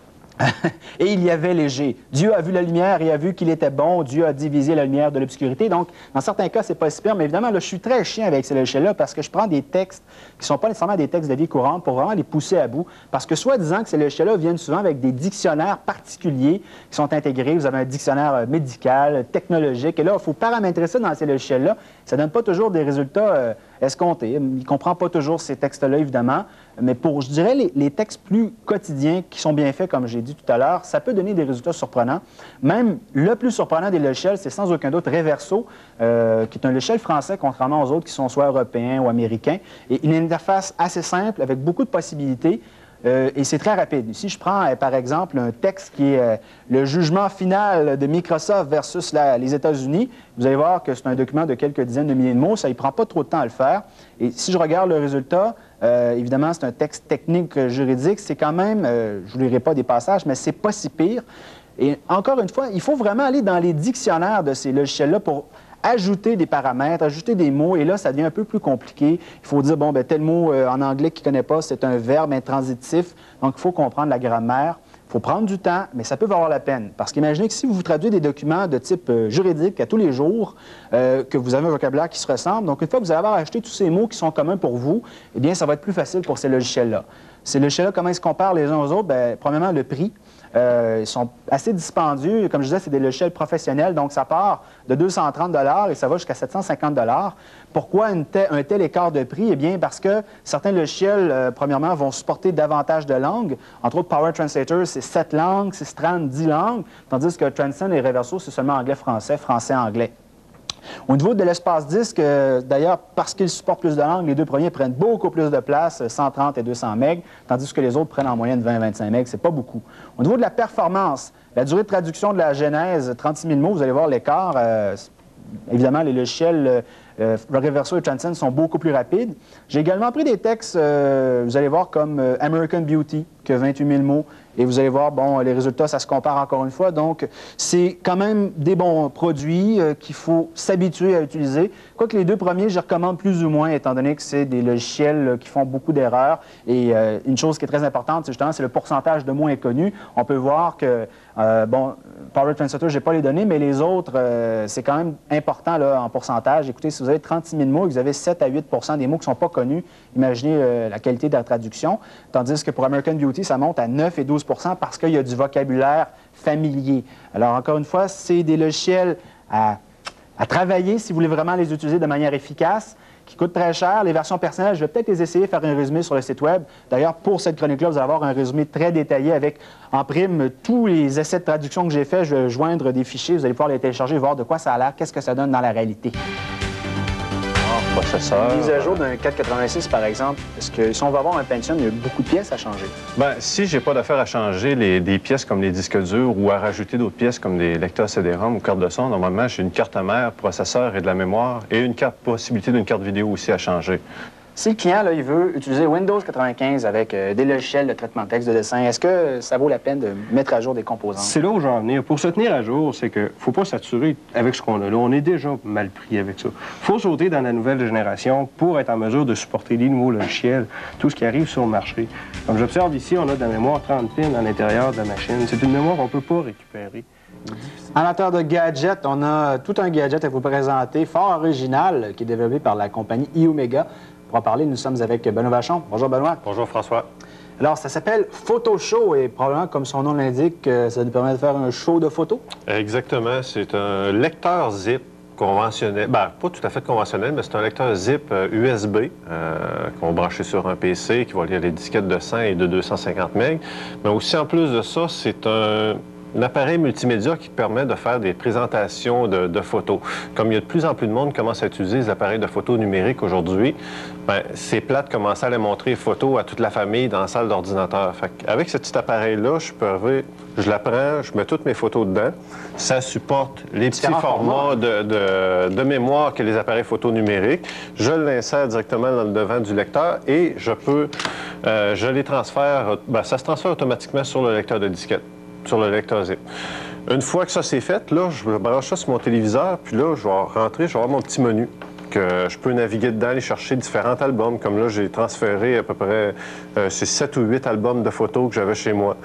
Et il y avait léger. Dieu a vu la lumière et a vu qu'il était bon. Dieu a divisé la lumière de l'obscurité. Donc, dans certains cas, c'est pas si pire. Mais évidemment, là, je suis très chien avec ces logiciels-là parce que je prends des textes qui ne sont pas nécessairement des textes de vie courante pour vraiment les pousser à bout. Parce que, soi-disant que ces logiciels-là viennent souvent avec des dictionnaires particuliers qui sont intégrés. Vous avez un dictionnaire médical, technologique. Et là, il faut paramétrer ça dans ces logiciels-là. Ça ne donne pas toujours des résultats euh, escomptés. Il ne comprend pas toujours ces textes-là, évidemment. Mais pour, je dirais, les, les textes plus quotidiens qui sont bien faits, comme j'ai dit tout à l'heure, ça peut donner des résultats surprenants. Même le plus surprenant des logiciels, c'est sans aucun doute Reverso, euh, qui est un logiciel français, contrairement aux autres qui sont soit européens ou américains. Et une interface assez simple, avec beaucoup de possibilités. Euh, et c'est très rapide. Ici, je prends, euh, par exemple, un texte qui est euh, le jugement final de Microsoft versus la, les États-Unis. Vous allez voir que c'est un document de quelques dizaines de milliers de mots. Ça ne prend pas trop de temps à le faire. Et si je regarde le résultat, euh, évidemment, c'est un texte technique euh, juridique. C'est quand même, euh, je ne vous lirai pas des passages, mais c'est pas si pire. Et encore une fois, il faut vraiment aller dans les dictionnaires de ces logiciels-là pour ajouter des paramètres, ajouter des mots, et là, ça devient un peu plus compliqué. Il faut dire, bon, ben tel mot euh, en anglais qu'il ne connaît pas, c'est un verbe intransitif, donc il faut comprendre la grammaire. Il faut prendre du temps, mais ça peut valoir la peine. Parce qu'imaginez que si vous vous traduisez des documents de type euh, juridique à tous les jours, euh, que vous avez un vocabulaire qui se ressemble, donc une fois que vous allez avoir acheté tous ces mots qui sont communs pour vous, eh bien, ça va être plus facile pour ces logiciels-là. Ces logiciels-là, comment ils se comparent les uns aux autres? Bien, premièrement, le prix. Euh, ils sont assez dispendieux. Comme je disais, c'est des logiciels professionnels, donc ça part de deux cent trente dollars et ça va jusqu'à sept cent cinquante dollars. Pourquoi une te un tel écart de prix? Eh bien, parce que certains logiciels, euh, premièrement, vont supporter davantage de langues. Entre autres, Power Translator, c'est sept langues, Strand, dix langues, tandis que Transcend et Reverso, c'est seulement anglais-français, français-anglais. Au niveau de l'espace disque, euh, d'ailleurs, parce qu'ils supportent plus de langues, les deux premiers prennent beaucoup plus de place, cent trente et deux cents mégas, tandis que les autres prennent en moyenne vingt à vingt-cinq mégas. C'est pas beaucoup. Au niveau de la performance, la durée de traduction de la Genèse, trente-six mille mots, vous allez voir l'écart. Euh, évidemment, les logiciels euh, euh, Reverso et Transcend sont beaucoup plus rapides. J'ai également pris des textes, euh, vous allez voir, comme euh, American Beauty, qui a vingt-huit mille mots. Et vous allez voir, bon, les résultats, ça se compare encore une fois. Donc, c'est quand même des bons produits euh, qu'il faut s'habituer à utiliser. Quoique les deux premiers, je recommande plus ou moins, étant donné que c'est des logiciels euh, qui font beaucoup d'erreurs. Et euh, une chose qui est très importante, c'est justement, c'est le pourcentage de mots inconnus. On peut voir que, euh, bon, Power Translator, je n'ai pas les données, mais les autres, euh, c'est quand même important là, en pourcentage. Écoutez, si vous avez trente-six mille mots et que vous avez sept à huit pour cent des mots qui ne sont pas connus, imaginez euh, la qualité de la traduction. Tandis que pour American Beauty, ça monte à neuf et douze pour cent parce qu'il y a du vocabulaire familier. Alors, encore une fois, c'est des logiciels à, à travailler si vous voulez vraiment les utiliser de manière efficace, qui coûtent très cher. Les versions personnelles, je vais peut-être les essayer, faire un résumé sur le site web. D'ailleurs, pour cette chronique-là, vous allez avoir un résumé très détaillé avec, en prime, tous les essais de traduction que j'ai faits. Je vais joindre des fichiers, vous allez pouvoir les télécharger, voir de quoi ça a l'air, qu'est-ce que ça donne dans la réalité. Processeur. Une mise à jour d'un quatre quatre-vingt-six, par exemple, est-ce que si on va avoir un Pentium, il y a beaucoup de pièces à changer? Bien, si j'ai pas d'affaire à changer les, des pièces comme les disques durs ou à rajouter d'autres pièces comme des lecteurs C D-ROM ou cartes de son, normalement, j'ai une carte mère, processeur et de la mémoire et une carte, possibilité d'une carte vidéo aussi à changer. Si le client, là, il veut utiliser Windows quatre-vingt-quinze avec euh, des logiciels de traitement de texte, de dessin, est-ce que ça vaut la peine de mettre à jour des composants? C'est là où j'en venir. Pour se tenir à jour, c'est qu'il ne faut pas saturer avec ce qu'on a là. On est déjà mal pris avec ça. Il faut sauter dans la nouvelle génération pour être en mesure de supporter les nouveaux logiciels, tout ce qui arrive sur le marché. Comme j'observe ici, on a de la mémoire trente pins à l'intérieur de la machine. C'est une mémoire qu'on ne peut pas récupérer. Amateur de gadgets, on a tout un gadget à vous présenter, fort original, qui est développé par la compagnie iOmega. Pour en parler, nous sommes avec Benoît Vachon. Bonjour, Benoît. Bonjour, François. Alors, ça s'appelle Photoshow et probablement, comme son nom l'indique, ça nous permet de faire un show de photos. Exactement. C'est un lecteur zip conventionnel. Bien, pas tout à fait conventionnel, mais c'est un lecteur zip U S B euh, qu'on va brancher sur un P C, qui va lire les disquettes de cent et de deux cent cinquante mégas. Mais aussi, en plus de ça, c'est un... un appareil multimédia qui permet de faire des présentations de, de photos. Comme il y a de plus en plus de monde qui commence à utiliser les appareils de photos numériques aujourd'hui, ben, c'est plate de commencer à aller montrer photos à toute la famille dans la salle d'ordinateur. Avec ce petit appareil-là, je peux arriver, je la prends, je mets toutes mes photos dedans. Ça supporte les petits formats de, de, de mémoire que les appareils photo numériques. Je l'insère directement dans le devant du lecteur et je peux, euh, je les transfère, ben, ça se transfère automatiquement sur le lecteur de disquette, sur le lecteur zip. Une fois que ça c'est fait, là, je branche ça sur mon téléviseur, puis là, je vais rentrer, je vais avoir mon petit menu que je peux naviguer dedans, aller chercher différents albums. Comme là, j'ai transféré à peu près euh, c'est sept ou huit albums de photos que j'avais chez moi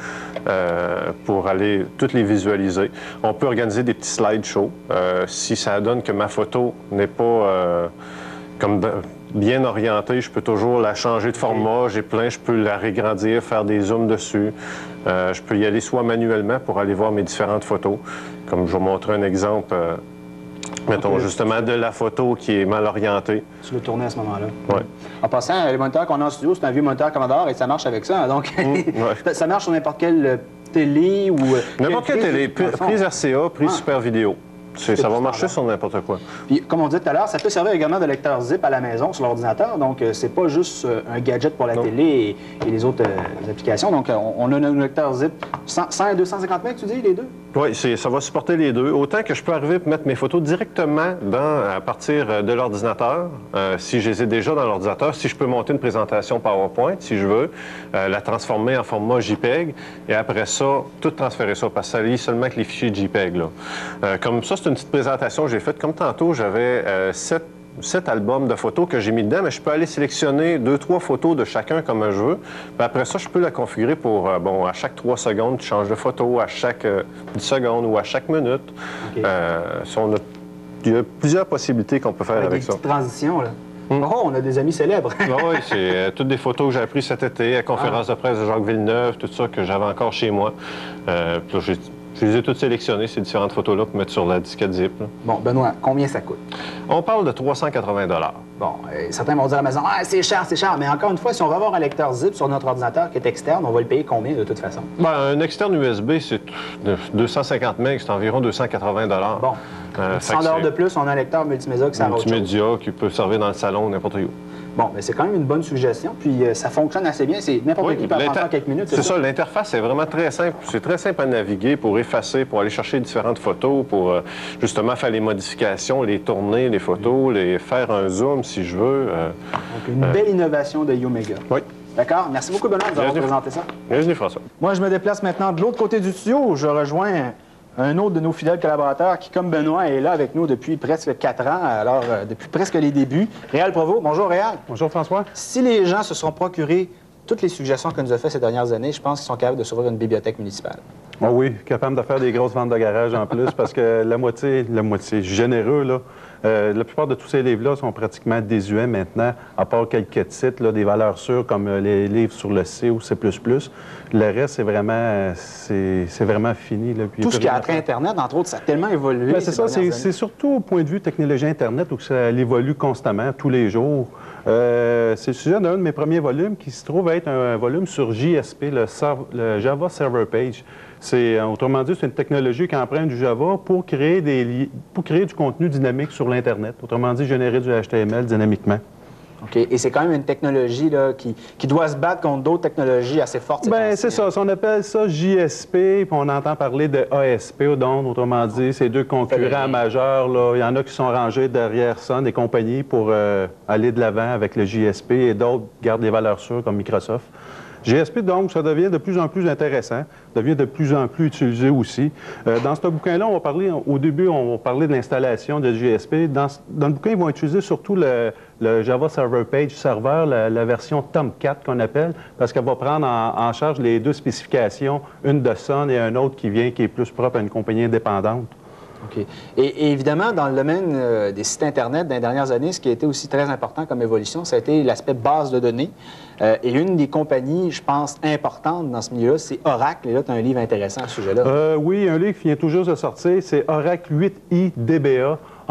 euh, pour aller toutes les visualiser. On peut organiser des petits slideshows. Euh, si ça donne que ma photo n'est pas euh, comme de, bien orientée, je peux toujours la changer de format. J'ai plein, je peux la régrandir, faire des zooms dessus. Euh, je peux y aller soit manuellement pour aller voir mes différentes photos. Comme je vais vous montrer un exemple. Euh, Mettons okay. justement de la photo qui est mal orientée. Tu l'as tourné à ce moment-là. Oui. En passant, les moniteurs qu'on a en studio, c'est un vieux moniteur Commodore et ça marche avec ça. Donc, mmh, ouais. ça marche sur n'importe quelle télé ou... N'importe quelle télé. Prise R C A, prise ah. Super Vidéo. Ça va marcher sur n'importe quoi. Puis, comme on disait tout à l'heure, ça peut servir également de lecteur zip à la maison sur l'ordinateur. Donc, c'est pas juste un gadget pour la non. télé et, et les autres euh, applications. Donc, on, on a un lecteur zip cent et deux cent cinquante mètres, tu dis, les deux? Oui, ça va supporter les deux. Autant que je peux arriver à mettre mes photos directement dans, à partir de l'ordinateur, euh, si je les ai déjà dans l'ordinateur, si je peux monter une présentation PowerPoint, si je veux, euh, la transformer en format JPEG, et après ça, tout transférer ça, parce que ça lit seulement que les fichiers JPEG. Là. Euh, comme ça, c'est une petite présentation que j'ai faite. Comme tantôt, j'avais euh, sept sept albums de photos que j'ai mis dedans, mais je peux aller sélectionner deux, trois photos de chacun comme je veux. Puis après ça, je peux la configurer pour, euh, bon, à chaque trois secondes, tu changes de photo, à chaque euh, dix secondes ou à chaque minute. Okay. Euh, si on a, il y a plusieurs possibilités qu'on peut faire avec, avec ça. Des transitions, là. Hum. Oh, on a des amis célèbres. Ah oui, c'est euh, toutes des photos que j'ai prises cet été, à la conférence ah. de presse de Jacques Villeneuve, tout ça que j'avais encore chez moi. Euh, puis là, je les ai toutes sélectionnées, ces différentes photos-là, pour mettre sur la disquette zip. Là. Bon, Benoît, combien ça coûte? On parle de trois cent quatre-vingts dollars. Bon, euh, certains vont dire à la maison, « Ah, c'est cher, c'est cher. » Mais encore une fois, si on va avoir un lecteur zip sur notre ordinateur qui est externe, on va le payer combien de toute façon? Bien, un externe U S B, c'est deux cent cinquante mégas, c'est environ deux cent quatre-vingts dollars. Bon, euh, cent dollars de plus, on a un lecteur multimédia qui sert à autre chose. Multimédia qui peut servir dans le salon, n'importe où. Bon, mais c'est quand même une bonne suggestion, puis euh, ça fonctionne assez bien. C'est n'importe oui, qui peut apprendre en quelques minutes. C'est ça, ça l'interface est vraiment très simple. C'est très simple à naviguer pour effacer, pour aller chercher différentes photos, pour euh, justement faire les modifications, les tourner, les photos, les faire un zoom si je veux. Euh, Donc, une euh... belle innovation de Umega. Oui. D'accord. Merci beaucoup, Benoît, de nous avoir présenté ça. Bienvenue, François. Moi, je me déplace maintenant de l'autre côté du studio où je rejoins un autre de nos fidèles collaborateurs qui, comme Benoît, est là avec nous depuis presque quatre ans, alors euh, depuis presque les débuts. Réal Provost. Bonjour, Réal. Bonjour, François. Si les gens se sont procurés toutes les suggestions qu'on nous a faites ces dernières années, je pense qu'ils sont capables de s'ouvrir une bibliothèque municipale. Oh oui, capable de faire des grosses ventes de garage en plus, parce que la moitié, la moitié, généreux, là, euh, la plupart de tous ces livres-là sont pratiquement désuets maintenant, à part quelques titres, là, des valeurs sûres comme euh, les livres sur le C ou C plus plus. Le reste, c'est vraiment, c'est vraiment fini. Là, puis tout ce qui a trait Internet, entre autres, ça a tellement évolué. C'est ça, c'est surtout au point de vue technologie Internet où ça évolue constamment, tous les jours. Euh, c'est le sujet d'un de mes premiers volumes qui se trouve être un, un volume sur J S P, le, le Java Server Page. C'est, autrement dit, c'est une technologie qui emprunte du Java pour créer, des, pour créer du contenu dynamique sur l'Internet. Autrement dit, générer du H T M L dynamiquement. OK. Et c'est quand même une technologie là, qui, qui doit se battre contre d'autres technologies assez fortes. Bien, c'est ça. On appelle ça J S P, puis on entend parler de A S P, donc, autrement dit, c'est deux concurrents majeurs. Là. Il y en a qui sont rangés derrière ça, des compagnies, pour euh, aller de l'avant avec le J S P, et d'autres gardent les valeurs sûres, comme Microsoft. J S P, donc, ça devient de plus en plus intéressant, devient de plus en plus utilisé aussi. Euh, dans ce bouquin-là, on va parler, au début, on va parler de l'installation de J S P. Dans, dans le bouquin, ils vont utiliser surtout le, le Java Server Page Server, la, la version Tomcat qu'on appelle, parce qu'elle va prendre en, en charge les deux spécifications, une de Sun et une autre qui vient, qui est plus propre à une compagnie indépendante. OK. Et, et évidemment, dans le domaine euh, des sites Internet, dans les dernières années, ce qui a été aussi très important comme évolution, ça a été l'aspect base de données. Euh, et une des compagnies, je pense, importantes dans ce milieu-là, c'est Oracle. Et là, tu as un livre intéressant à ce sujet-là. Euh, oui, un livre qui vient tout juste de sortir, c'est Oracle huit i D B A.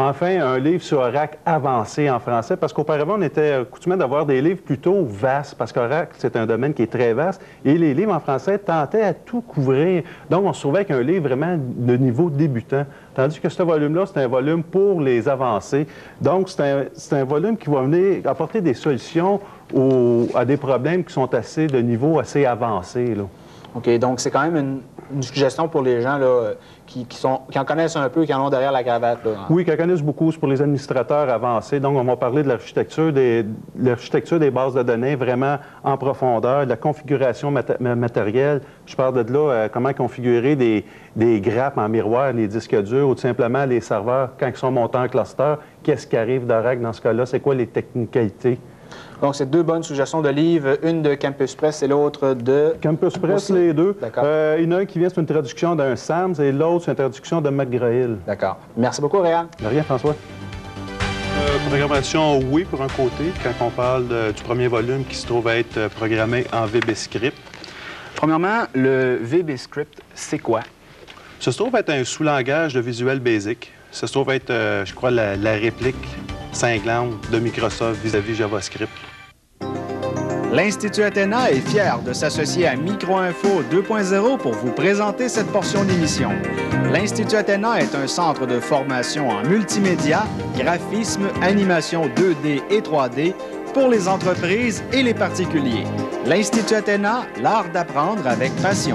Enfin, un livre sur Oracle avancé en français, parce qu'auparavant, on était coutumé d'avoir des livres plutôt vastes, parce qu'Oracle, c'est un domaine qui est très vaste, et les livres en français tentaient à tout couvrir. Donc, on se trouvait avec un livre vraiment de niveau débutant. Tandis que ce volume-là, c'est un volume pour les avancés. Donc, c'est un, c'est un volume qui va venir apporter des solutions aux, à des problèmes qui sont assez de niveau assez avancé, là. OK, donc c'est quand même une, une suggestion pour les gens là, qui, qui, sont, qui en connaissent un peu, qui en ont derrière la cravate. Là. Oui, qui en connaissent beaucoup. C'est pour les administrateurs avancés. Donc, on va parler de l'architecture des, de l'architecture des bases de données vraiment en profondeur, de la configuration mat matérielle. Je parle de là, euh, comment configurer des, des grappes en miroir, les disques durs, ou tout simplement les serveurs, quand ils sont montés en cluster, qu'est-ce qui arrive d'Oracle dans ce cas-là? C'est quoi les technicalités? Donc, c'est deux bonnes suggestions de livres, une de Campus Press et l'autre de... Campus Press, aussi? Les deux. D'accord. Euh, il y en a un qui vient, c'est une traduction d'un Sams, et l'autre, c'est une traduction de McGraw-Hill. D'accord. Merci beaucoup, Réal. De rien, François. Euh, programmation, oui, pour un côté, quand on parle de, du premier volume qui se trouve à être programmé en V B Script. Premièrement, le V B Script, c'est quoi? Ça se trouve être un sous-langage de Visual Basic. Ça se trouve être, euh, je crois, la, la réplique cinglante de Microsoft vis-à-vis Javascript. L'Institut Athéna est fier de s'associer à Micro-Info deux point zéro pour vous présenter cette portion d'émission. L'Institut Athéna est un centre de formation en multimédia, graphisme, animation deux D et trois D pour les entreprises et les particuliers. L'Institut Athéna, l'art d'apprendre avec passion.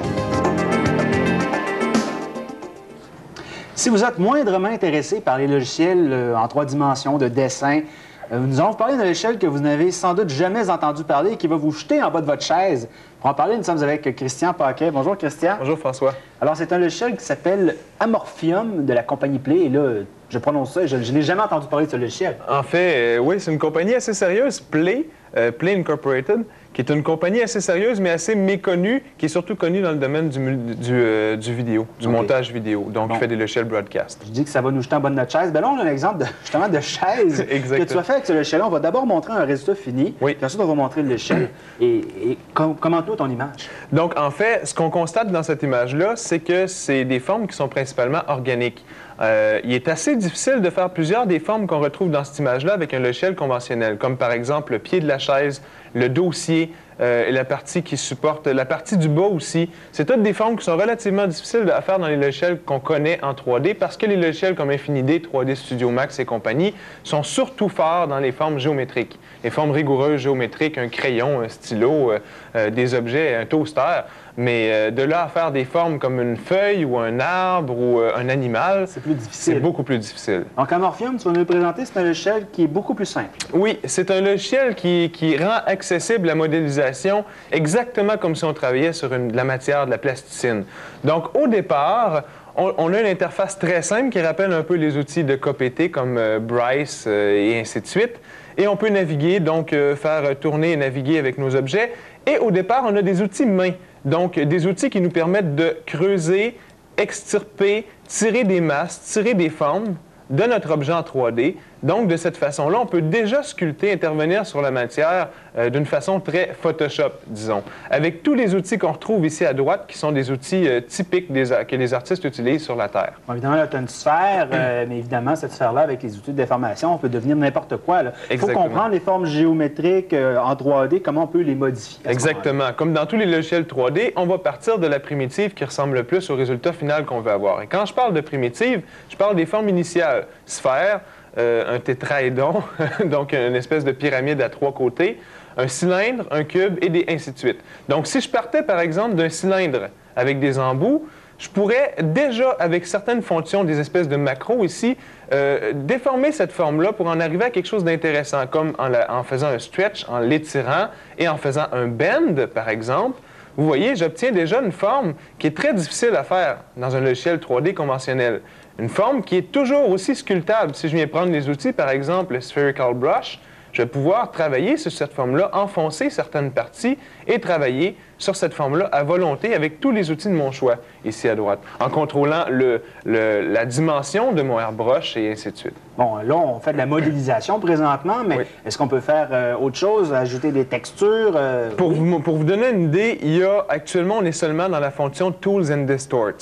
Si vous êtes moindrement intéressé par les logiciels euh, en trois dimensions de dessin, euh, nous allons vous parler d'un logiciel que vous n'avez sans doute jamais entendu parler et qui va vous jeter en bas de votre chaise. Pour en parler, nous sommes avec Christian Paquet. Bonjour, Christian. Bonjour, François. Alors, c'est un logiciel qui s'appelle Amorphium de la compagnie Play. Et là, je prononce ça, je, je n'ai jamais entendu parler de ce logiciel. En fait, euh, oui, c'est une compagnie assez sérieuse, Play, euh, Play Incorporated, qui est une compagnie assez sérieuse, mais assez méconnue, qui est surtout connue dans le domaine du, du, euh, du vidéo, du okay. montage vidéo. Donc, bon. Il fait des logiciels broadcast. Je dis que ça va nous jeter en bas de notre chaise. Bien là, on a un exemple de, justement de chaise que tu vas faire avec ce logiciel-là. On va d'abord montrer un résultat fini, oui. puis ensuite, on va montrer le logiciel. Et, et com commente-nous ton image. Donc, en fait, ce qu'on constate dans cette image-là, c'est que c'est des formes qui sont principalement organiques. Euh, il est assez difficile de faire plusieurs des formes qu'on retrouve dans cette image-là avec un logiciel conventionnel, comme par exemple le pied de la chaise, le dossier, euh, et la partie qui supporte, la partie du bas aussi. C'est toutes des formes qui sont relativement difficiles à faire dans les logiciels qu'on connaît en trois D parce que les logiciels comme Infinity, trois D Studio Max et compagnie sont surtout forts dans les formes géométriques. Les formes rigoureuses géométriques, un crayon, un stylo, euh, euh, des objets, un toaster. Mais euh, de là à faire des formes comme une feuille ou un arbre ou euh, un animal, c'est plus difficile. C'est beaucoup plus difficile. Donc, Amorphium, tu vas nous le présenter, c'est un logiciel qui est beaucoup plus simple. Oui, c'est un logiciel qui, qui rend accessible la modélisation exactement comme si on travaillait sur une, de la matière, de la plasticine. Donc, au départ, on, on a une interface très simple qui rappelle un peu les outils de K P T comme euh, Bryce euh, et ainsi de suite. Et on peut naviguer, donc euh, faire tourner et naviguer avec nos objets. Et au départ, on a des outils mains. Donc, des outils qui nous permettent de creuser, extirper, tirer des masses, tirer des formes de notre objet en trois D. Donc, de cette façon-là, on peut déjà sculpter, intervenir sur la matière euh, d'une façon très Photoshop, disons. Avec tous les outils qu'on retrouve ici à droite, qui sont des outils euh, typiques des, que les artistes utilisent sur la Terre. Bon, évidemment, là, tu as une sphère, euh, mais évidemment, cette sphère-là, avec les outils de déformation, on peut devenir n'importe quoi. Il faut comprendre les formes géométriques euh, en trois D, comment on peut les modifier. Exactement. Comme dans tous les logiciels trois D, on va partir de la primitive qui ressemble le plus au résultat final qu'on veut avoir. Et quand je parle de primitive, je parle des formes initiales. Sphère, Euh, un tétraédron, donc une espèce de pyramide à trois côtés, un cylindre, un cube, et des, ainsi de suite. Donc, si je partais, par exemple, d'un cylindre avec des embouts, je pourrais déjà, avec certaines fonctions, des espèces de macros ici, euh, déformer cette forme-là pour en arriver à quelque chose d'intéressant, comme en, la, en faisant un stretch, en l'étirant, et en faisant un bend, par exemple. Vous voyez, j'obtiens déjà une forme qui est très difficile à faire dans un logiciel trois D conventionnel. Une forme qui est toujours aussi sculptable. Si je viens prendre les outils, par exemple, le Spherical Brush, je vais pouvoir travailler sur cette forme-là, enfoncer certaines parties et travailler sur cette forme-là à volonté avec tous les outils de mon choix, ici à droite, en contrôlant le, le, la dimension de mon airbrush et ainsi de suite. Bon, là, on fait de la modélisation présentement, mais oui. Est-ce qu'on peut faire euh, autre chose, ajouter des textures? Euh, pour, oui? vous, pour vous donner une idée, il y a, actuellement, on est seulement dans la fonction Tools and Distorts.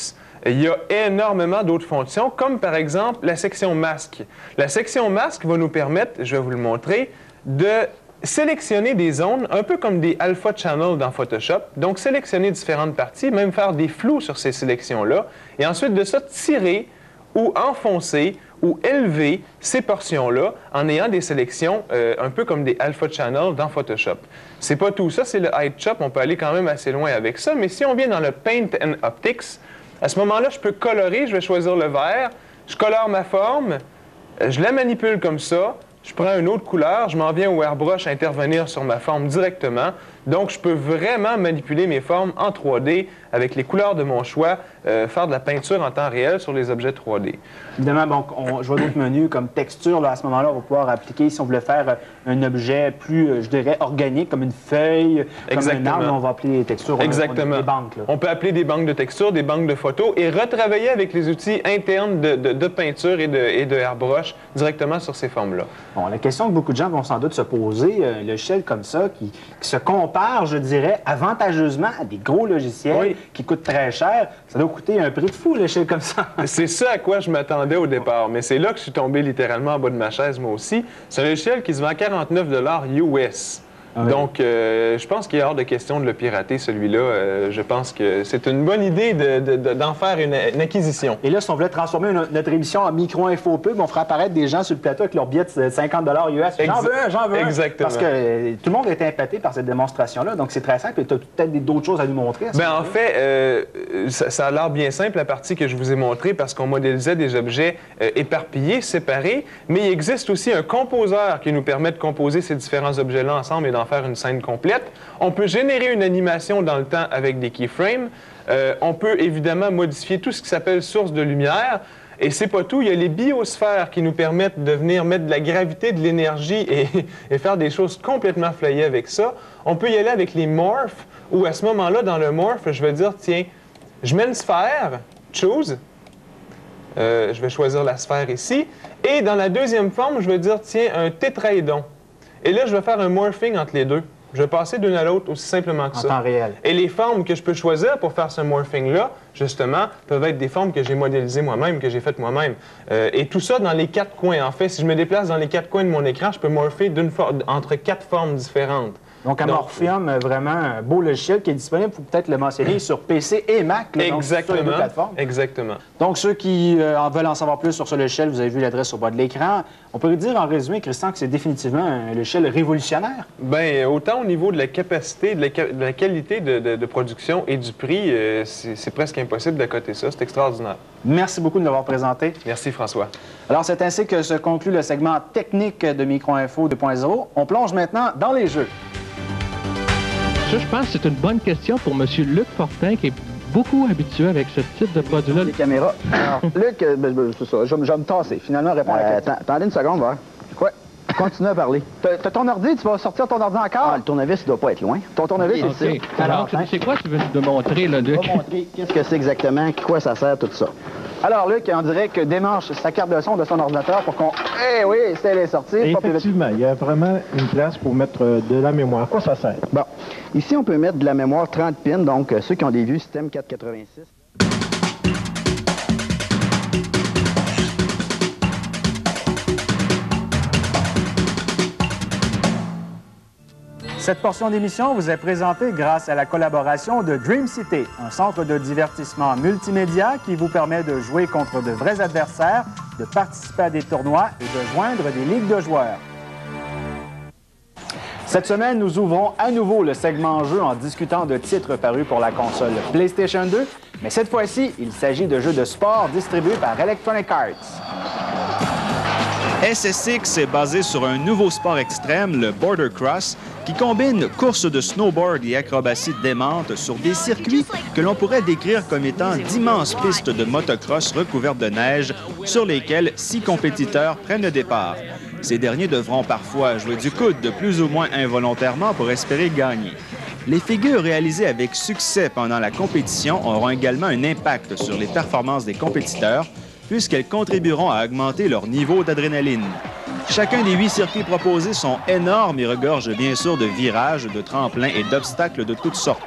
il y a énormément d'autres fonctions, comme par exemple la section masque. La section masque va nous permettre, je vais vous le montrer, de sélectionner des zones, un peu comme des alpha channels dans Photoshop. Donc, sélectionner différentes parties, même faire des flous sur ces sélections-là, et ensuite de ça, tirer ou enfoncer ou élever ces portions-là en ayant des sélections euh, un peu comme des alpha channels dans Photoshop. C'est pas tout ça, c'est le height chop, on peut aller quand même assez loin avec ça, mais si on vient dans le Paint and Optics, à ce moment-là, je peux colorer, je vais choisir le vert, je colore ma forme, je la manipule comme ça, je prends une autre couleur, je m'en viens au airbrush intervenir sur ma forme directement. Donc, je peux vraiment manipuler mes formes en trois D avec les couleurs de mon choix, euh, faire de la peinture en temps réel sur les objets trois D. Évidemment, donc, on, je vois d'autres menus comme texture. Là, à ce moment-là, on va pouvoir appliquer, si on voulait faire un objet plus, je dirais, organique, comme une feuille, Exactement. comme un arbre, on va appeler les textures. Exactement. On, des banques, là. On peut appeler des banques de textures, des banques de photos et retravailler avec les outils internes de, de, de peinture et de, et de airbrush directement sur ces formes-là. Bon, la question que beaucoup de gens vont sans doute se poser, euh, le shell comme ça, qui, qui se compare, je dirais, avantageusement à des gros logiciels oui. qui coûtent très cher, ça doit coûter un prix de fou, le shell comme ça. C'est ça à quoi je m'attendais au départ, mais c'est là que je suis tombé littéralement en bas de ma chaise, moi aussi. C'est un logiciel qui se vend quarante-neuf dollars U S. Ah oui. Donc, euh, je pense qu'il est hors de question de le pirater, celui-là. Euh, je pense que c'est une bonne idée d'en de, de, de, faire une, une acquisition. Et là, si on voulait transformer une, notre émission en micro-info pub, on ferait apparaître des gens sur le plateau avec leur billet de cinquante dollars U S. J'en veux un, j'en veux un. Exactement. Parce que euh, tout le monde est impacté par cette démonstration-là. Donc, c'est très simple. Et tu as peut-être d'autres choses à nous montrer. Bien, en fait, euh, ça, ça a l'air bien simple, la partie que je vous ai montrée, parce qu'on modélisait des objets euh, éparpillés, séparés. Mais il existe aussi un composeur qui nous permet de composer ces différents objets-là ensemble et d'en faire une scène complète. On peut générer une animation dans le temps avec des keyframes. Euh, on peut évidemment modifier tout ce qui s'appelle source de lumière. Et c'est pas tout, il y a les biosphères qui nous permettent de venir mettre de la gravité, de l'énergie et, et faire des choses complètement flyées avec ça. On peut y aller avec les morphs, où à ce moment-là, dans le morph, je vais dire, tiens, je mets une sphère, choose. Euh, je vais choisir la sphère ici. Et dans la deuxième forme, je vais dire, tiens, un tétraédon. Et là, je vais faire un morphing entre les deux. Je vais passer d'une à l'autre aussi simplement que ça. En temps réel. Et les formes que je peux choisir pour faire ce morphing-là, justement, peuvent être des formes que j'ai modélisées moi-même, que j'ai faites moi-même. Euh, et tout ça dans les quatre coins. En fait, si je me déplace dans les quatre coins de mon écran, je peux morpher d'une entre quatre formes différentes. Donc, Amorphium, Donc, vraiment un beau logiciel qui est disponible, il faut peut-être le mentionner, sur P C et Mac. Là, exactement. Donc, sur les deux plateformes. Exactement. Donc, ceux qui euh, en veulent en savoir plus sur ce logiciel, vous avez vu l'adresse au bas de l'écran. On peut dire en résumé, Christian, que c'est définitivement un logiciel révolutionnaire. Bien, autant au niveau de la capacité, de la, de la qualité de, de, de production et du prix, euh, c'est presque impossible d'accoter ça. C'est extraordinaire. Merci beaucoup de l'avoir présenté. Merci, François. Alors, c'est ainsi que se conclut le segment technique de Micro-Info deux point zéro. On plonge maintenant dans les jeux. Ça, je pense que c'est une bonne question pour M. Luc Fortin, qui est beaucoup habitué avec ce type de produit-là. Les caméras. Alors, Luc, euh, ben, ben, c'est ça, je, je vais me tasser. Finalement, répondre euh, à la question. Attendez une seconde, va. Quoi? Continue à parler. T'as ton ordi, tu vas sortir ton ordi encore? Ah, le tournevis, il doit pas être loin. Ton tournevis, okay. c'est ça. Alors, Alors c'est quoi tu veux nous montrer, là, Luc? Je vais montrer qu'est-ce que c'est exactement, quoi ça sert, tout ça. Alors, Luc, on dirait que démanche sa carte de son de son ordinateur pour qu'on... Eh oui, c'est elle est sortie. Effectivement, il y a vraiment une place pour mettre de la mémoire. Quoi ça sert? Bon, ici, on peut mettre de la mémoire trente pins, donc euh, ceux qui ont des vues système quatre cent quatre-vingt-six. Cette portion d'émission vous est présentée grâce à la collaboration de Dream City, un centre de divertissement multimédia qui vous permet de jouer contre de vrais adversaires, de participer à des tournois et de joindre des ligues de joueurs. Cette semaine, nous ouvrons à nouveau le segment jeu en discutant de titres parus pour la console PlayStation deux, mais cette fois-ci, il s'agit de jeux de sport distribués par Electronic Arts. S S X est basé sur un nouveau sport extrême, le Border Cross, qui combine course de snowboard et acrobatie démente sur des circuits que l'on pourrait décrire comme étant d'immenses pistes de motocross recouvertes de neige sur lesquelles six compétiteurs prennent le départ. Ces derniers devront parfois jouer du coude de plus ou moins involontairement pour espérer gagner. Les figures réalisées avec succès pendant la compétition auront également un impact sur les performances des compétiteurs, puisqu'elles contribueront à augmenter leur niveau d'adrénaline. Chacun des huit circuits proposés sont énormes et regorgent bien sûr de virages, de tremplins et d'obstacles de toutes sortes.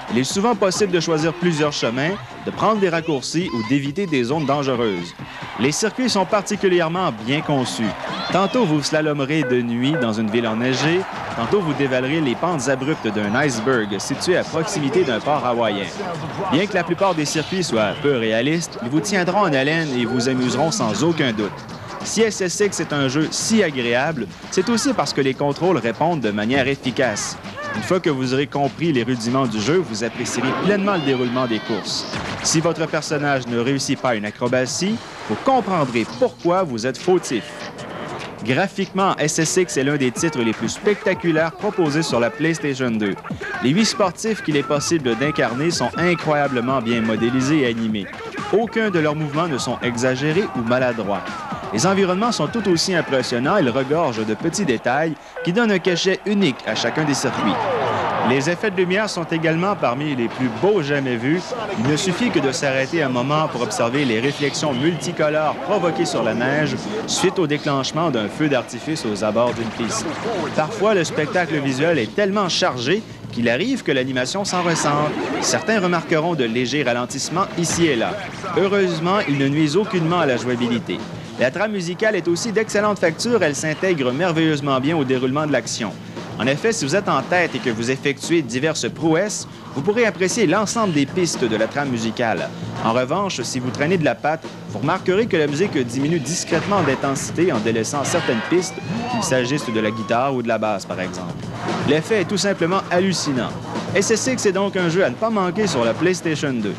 Il est souvent possible de choisir plusieurs chemins, de prendre des raccourcis ou d'éviter des zones dangereuses. Les circuits sont particulièrement bien conçus. Tantôt, vous slalomerez de nuit dans une ville enneigée, tantôt vous dévalerez les pentes abruptes d'un iceberg situé à proximité d'un port hawaïen. Bien que la plupart des circuits soient peu réalistes, ils vous tiendront en haleine et vous amuseront sans aucun doute. Si S S X est un jeu si agréable, c'est aussi parce que les contrôles répondent de manière efficace. Une fois que vous aurez compris les rudiments du jeu, vous apprécierez pleinement le déroulement des courses. Si votre personnage ne réussit pas une acrobatie, vous comprendrez pourquoi vous êtes fautif. Graphiquement, S S X est l'un des titres les plus spectaculaires proposés sur la PlayStation deux. Les huit sportifs qu'il est possible d'incarner sont incroyablement bien modélisés et animés. Aucun de leurs mouvements ne sont exagérés ou maladroits. Les environnements sont tout aussi impressionnants, ils regorgent de petits détails qui donnent un cachet unique à chacun des circuits. Les effets de lumière sont également parmi les plus beaux jamais vus. Il ne suffit que de s'arrêter un moment pour observer les réflexions multicolores provoquées sur la neige suite au déclenchement d'un feu d'artifice aux abords d'une piste. Parfois, le spectacle visuel est tellement chargé qu'il arrive que l'animation s'en ressente. Certains remarqueront de légers ralentissements ici et là. Heureusement, ils ne nuisent aucunement à la jouabilité. La trame musicale est aussi d'excellente facture, elle s'intègre merveilleusement bien au déroulement de l'action. En effet, si vous êtes en tête et que vous effectuez diverses prouesses, vous pourrez apprécier l'ensemble des pistes de la trame musicale. En revanche, si vous traînez de la patte, vous remarquerez que la musique diminue discrètement d'intensité en délaissant certaines pistes, qu'il s'agisse de la guitare ou de la basse, par exemple. L'effet est tout simplement hallucinant. S S X est donc un jeu à ne pas manquer sur la PlayStation deux.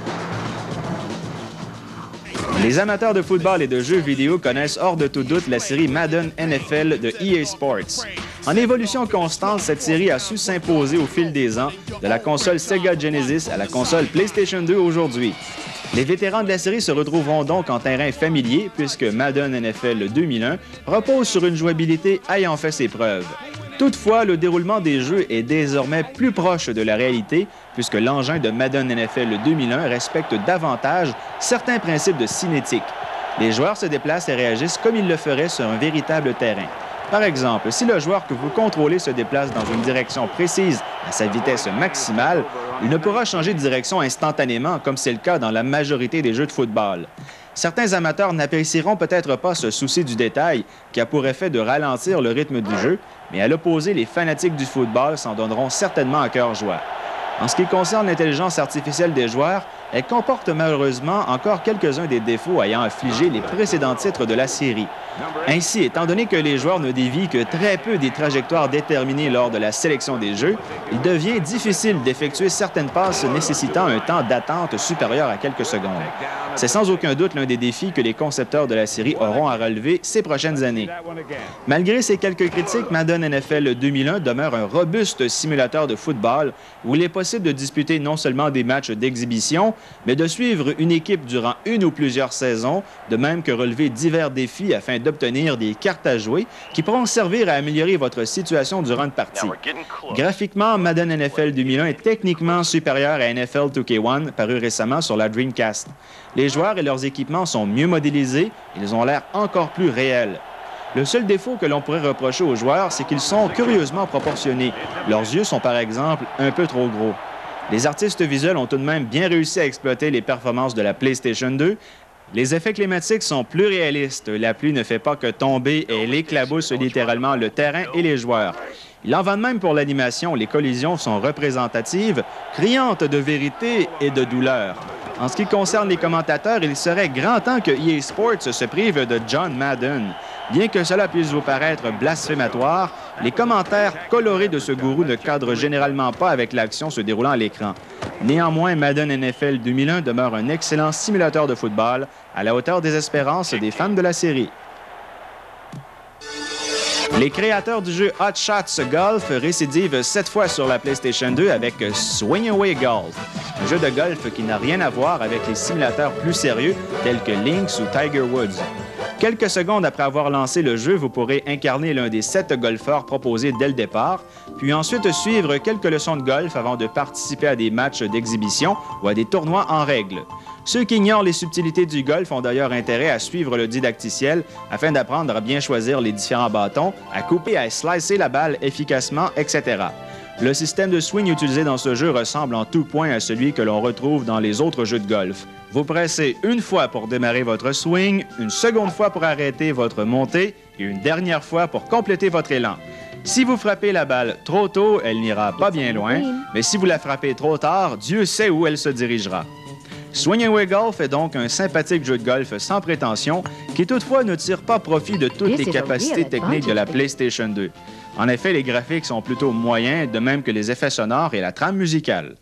Les amateurs de football et de jeux vidéo connaissent hors de tout doute la série Madden N F L de E A Sports. En évolution constante, cette série a su s'imposer au fil des ans, de la console Sega Genesis à la console PlayStation deux aujourd'hui. Les vétérans de la série se retrouveront donc en terrain familier puisque Madden N F L deux mille un repose sur une jouabilité ayant fait ses preuves. Toutefois, le déroulement des jeux est désormais plus proche de la réalité puisque l'engin de Madden N F L deux mille un respecte davantage certains principes de cinétique. Les joueurs se déplacent et réagissent comme ils le feraient sur un véritable terrain. Par exemple, si le joueur que vous contrôlez se déplace dans une direction précise à sa vitesse maximale, il ne pourra changer de direction instantanément comme c'est le cas dans la majorité des jeux de football. Certains amateurs n'apprécieront peut-être pas ce souci du détail qui a pour effet de ralentir le rythme du jeu, mais à l'opposé, les fanatiques du football s'en donneront certainement à cœur joie. En ce qui concerne l'intelligence artificielle des joueurs, elle comporte malheureusement encore quelques-uns des défauts ayant affligé les précédents titres de la série. Ainsi, étant donné que les joueurs ne dévient que très peu des trajectoires déterminées lors de la sélection des jeux, il devient difficile d'effectuer certaines passes nécessitant un temps d'attente supérieur à quelques secondes. C'est sans aucun doute l'un des défis que les concepteurs de la série auront à relever ces prochaines années. Malgré ces quelques critiques, Madden N F L deux mille un demeure un robuste simulateur de football où il est possible de disputer non seulement des matchs d'exhibition, mais de suivre une équipe durant une ou plusieurs saisons, de même que relever divers défis afin d'obtenir des cartes à jouer qui pourront servir à améliorer votre situation durant une partie. Graphiquement, Madden N F L deux mille un est techniquement supérieur à N F L deux K un, paru récemment sur la Dreamcast. Les joueurs et leurs équipements sont mieux modélisés, ils ont l'air encore plus réels. Le seul défaut que l'on pourrait reprocher aux joueurs, c'est qu'ils sont curieusement proportionnés. Leurs yeux sont par exemple un peu trop gros. Les artistes visuels ont tout de même bien réussi à exploiter les performances de la PlayStation deux. Les effets climatiques sont plus réalistes. La pluie ne fait pas que tomber et elle éclabousse littéralement le terrain et les joueurs. Il en va de même pour l'animation. Les collisions sont représentatives, criantes de vérité et de douleur. En ce qui concerne les commentateurs, il serait grand temps que E A Sports se prive de John Madden. Bien que cela puisse vous paraître blasphématoire, les commentaires colorés de ce gourou ne cadrent généralement pas avec l'action se déroulant à l'écran. Néanmoins, Madden N F L deux mille un demeure un excellent simulateur de football à la hauteur des espérances des fans de la série. Les créateurs du jeu Hot Shots Golf récidivent cette fois sur la PlayStation deux avec Swing Away Golf, un jeu de golf qui n'a rien à voir avec les simulateurs plus sérieux tels que Lynx ou Tiger Woods. Quelques secondes après avoir lancé le jeu, vous pourrez incarner l'un des sept golfeurs proposés dès le départ, puis ensuite suivre quelques leçons de golf avant de participer à des matchs d'exhibition ou à des tournois en règle. Ceux qui ignorent les subtilités du golf ont d'ailleurs intérêt à suivre le didacticiel afin d'apprendre à bien choisir les différents bâtons, à couper et à slicer la balle efficacement, et cetera. Le système de swing utilisé dans ce jeu ressemble en tout point à celui que l'on retrouve dans les autres jeux de golf. Vous pressez une fois pour démarrer votre swing, une seconde fois pour arrêter votre montée et une dernière fois pour compléter votre élan. Si vous frappez la balle trop tôt, elle n'ira pas bien loin, mais si vous la frappez trop tard, Dieu sait où elle se dirigera. Swing and Way Golf est donc un sympathique jeu de golf sans prétention qui toutefois ne tire pas profit de toutes les capacités techniques de la PlayStation deux. En effet, les graphiques sont plutôt moyens, de même que les effets sonores et la trame musicale.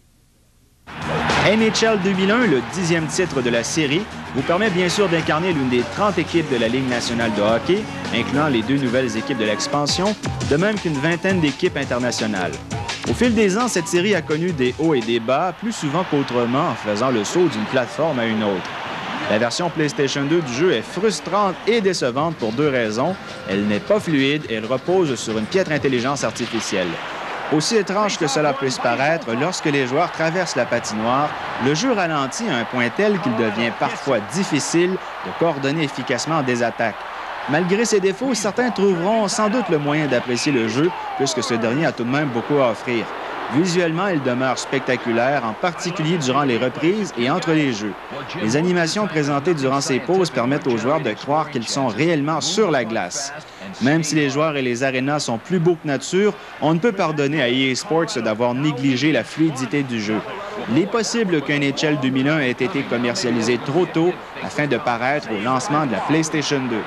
N H L deux mille un, le dixième titre de la série, vous permet bien sûr d'incarner l'une des trente équipes de la Ligue nationale de hockey, incluant les deux nouvelles équipes de l'expansion, de même qu'une vingtaine d'équipes internationales. Au fil des ans, cette série a connu des hauts et des bas, plus souvent qu'autrement en faisant le saut d'une plateforme à une autre. La version PlayStation deux du jeu est frustrante et décevante pour deux raisons. Elle n'est pas fluide et elle repose sur une piètre intelligence artificielle. Aussi étrange que cela puisse paraître, lorsque les joueurs traversent la patinoire, le jeu ralentit à un point tel qu'il devient parfois difficile de coordonner efficacement des attaques. Malgré ces défauts, certains trouveront sans doute le moyen d'apprécier le jeu, puisque ce dernier a tout de même beaucoup à offrir. Visuellement, il demeure spectaculaire, en particulier durant les reprises et entre les jeux. Les animations présentées durant ces pauses permettent aux joueurs de croire qu'ils sont réellement sur la glace. Même si les joueurs et les arénas sont plus beaux que nature, on ne peut pardonner à E A Sports d'avoir négligé la fluidité du jeu. Il est possible qu'un N H L deux mille un ait été commercialisé trop tôt afin de paraître au lancement de la PlayStation deux.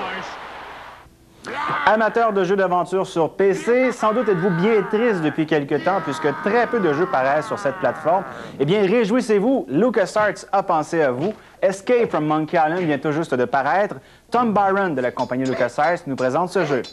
Amateurs de jeux d'aventure sur P C, sans doute êtes-vous bien triste depuis quelque temps puisque très peu de jeux paraissent sur cette plateforme. Eh bien, réjouissez-vous, LucasArts a pensé à vous. Escape from Monkey Island vient tout juste de paraître. Tom Byron de la compagnie LucasArts nous présente ce jeu.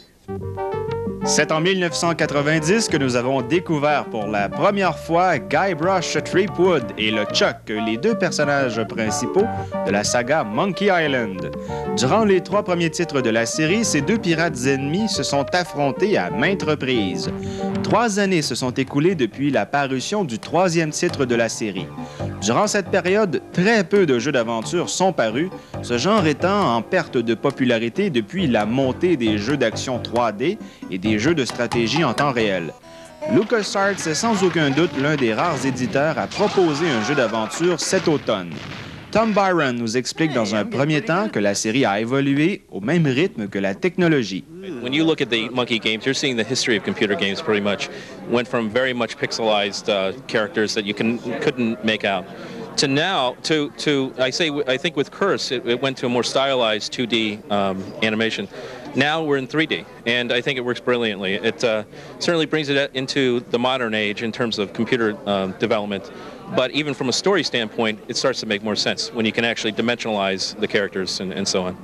C'est en mille neuf cent quatre-vingt-dix que nous avons découvert pour la première fois Guybrush Threepwood et LeChuck, les deux personnages principaux de la saga Monkey Island. Durant les trois premiers titres de la série, ces deux pirates ennemis se sont affrontés à maintes reprises. Trois années se sont écoulées depuis la parution du troisième titre de la série. Durant cette période, très peu de jeux d'aventure sont parus, ce genre étant en perte de popularité depuis la montée des jeux d'action trois D et des jeux de stratégie en temps réel. LucasArts est sans aucun doute l'un des rares éditeurs à proposer un jeu d'aventure cet automne. Tom Byron nous explique dans un premier temps que la série a évolué au même rythme que la technologie. When you look at the Monkey games, you're seeing the history of computer games pretty much. Went from very much pixelized uh, characters that you can, couldn't make out to now, to, to I say, I think with Curse, it, it went to a more stylized two D um, animation. Now we're in three D, and I think it works brilliantly. It uh, certainly brings it into the modern age in terms of computer uh, development, but even from a story standpoint, it starts to make more sense when you can actually dimensionalize the characters and, and so on.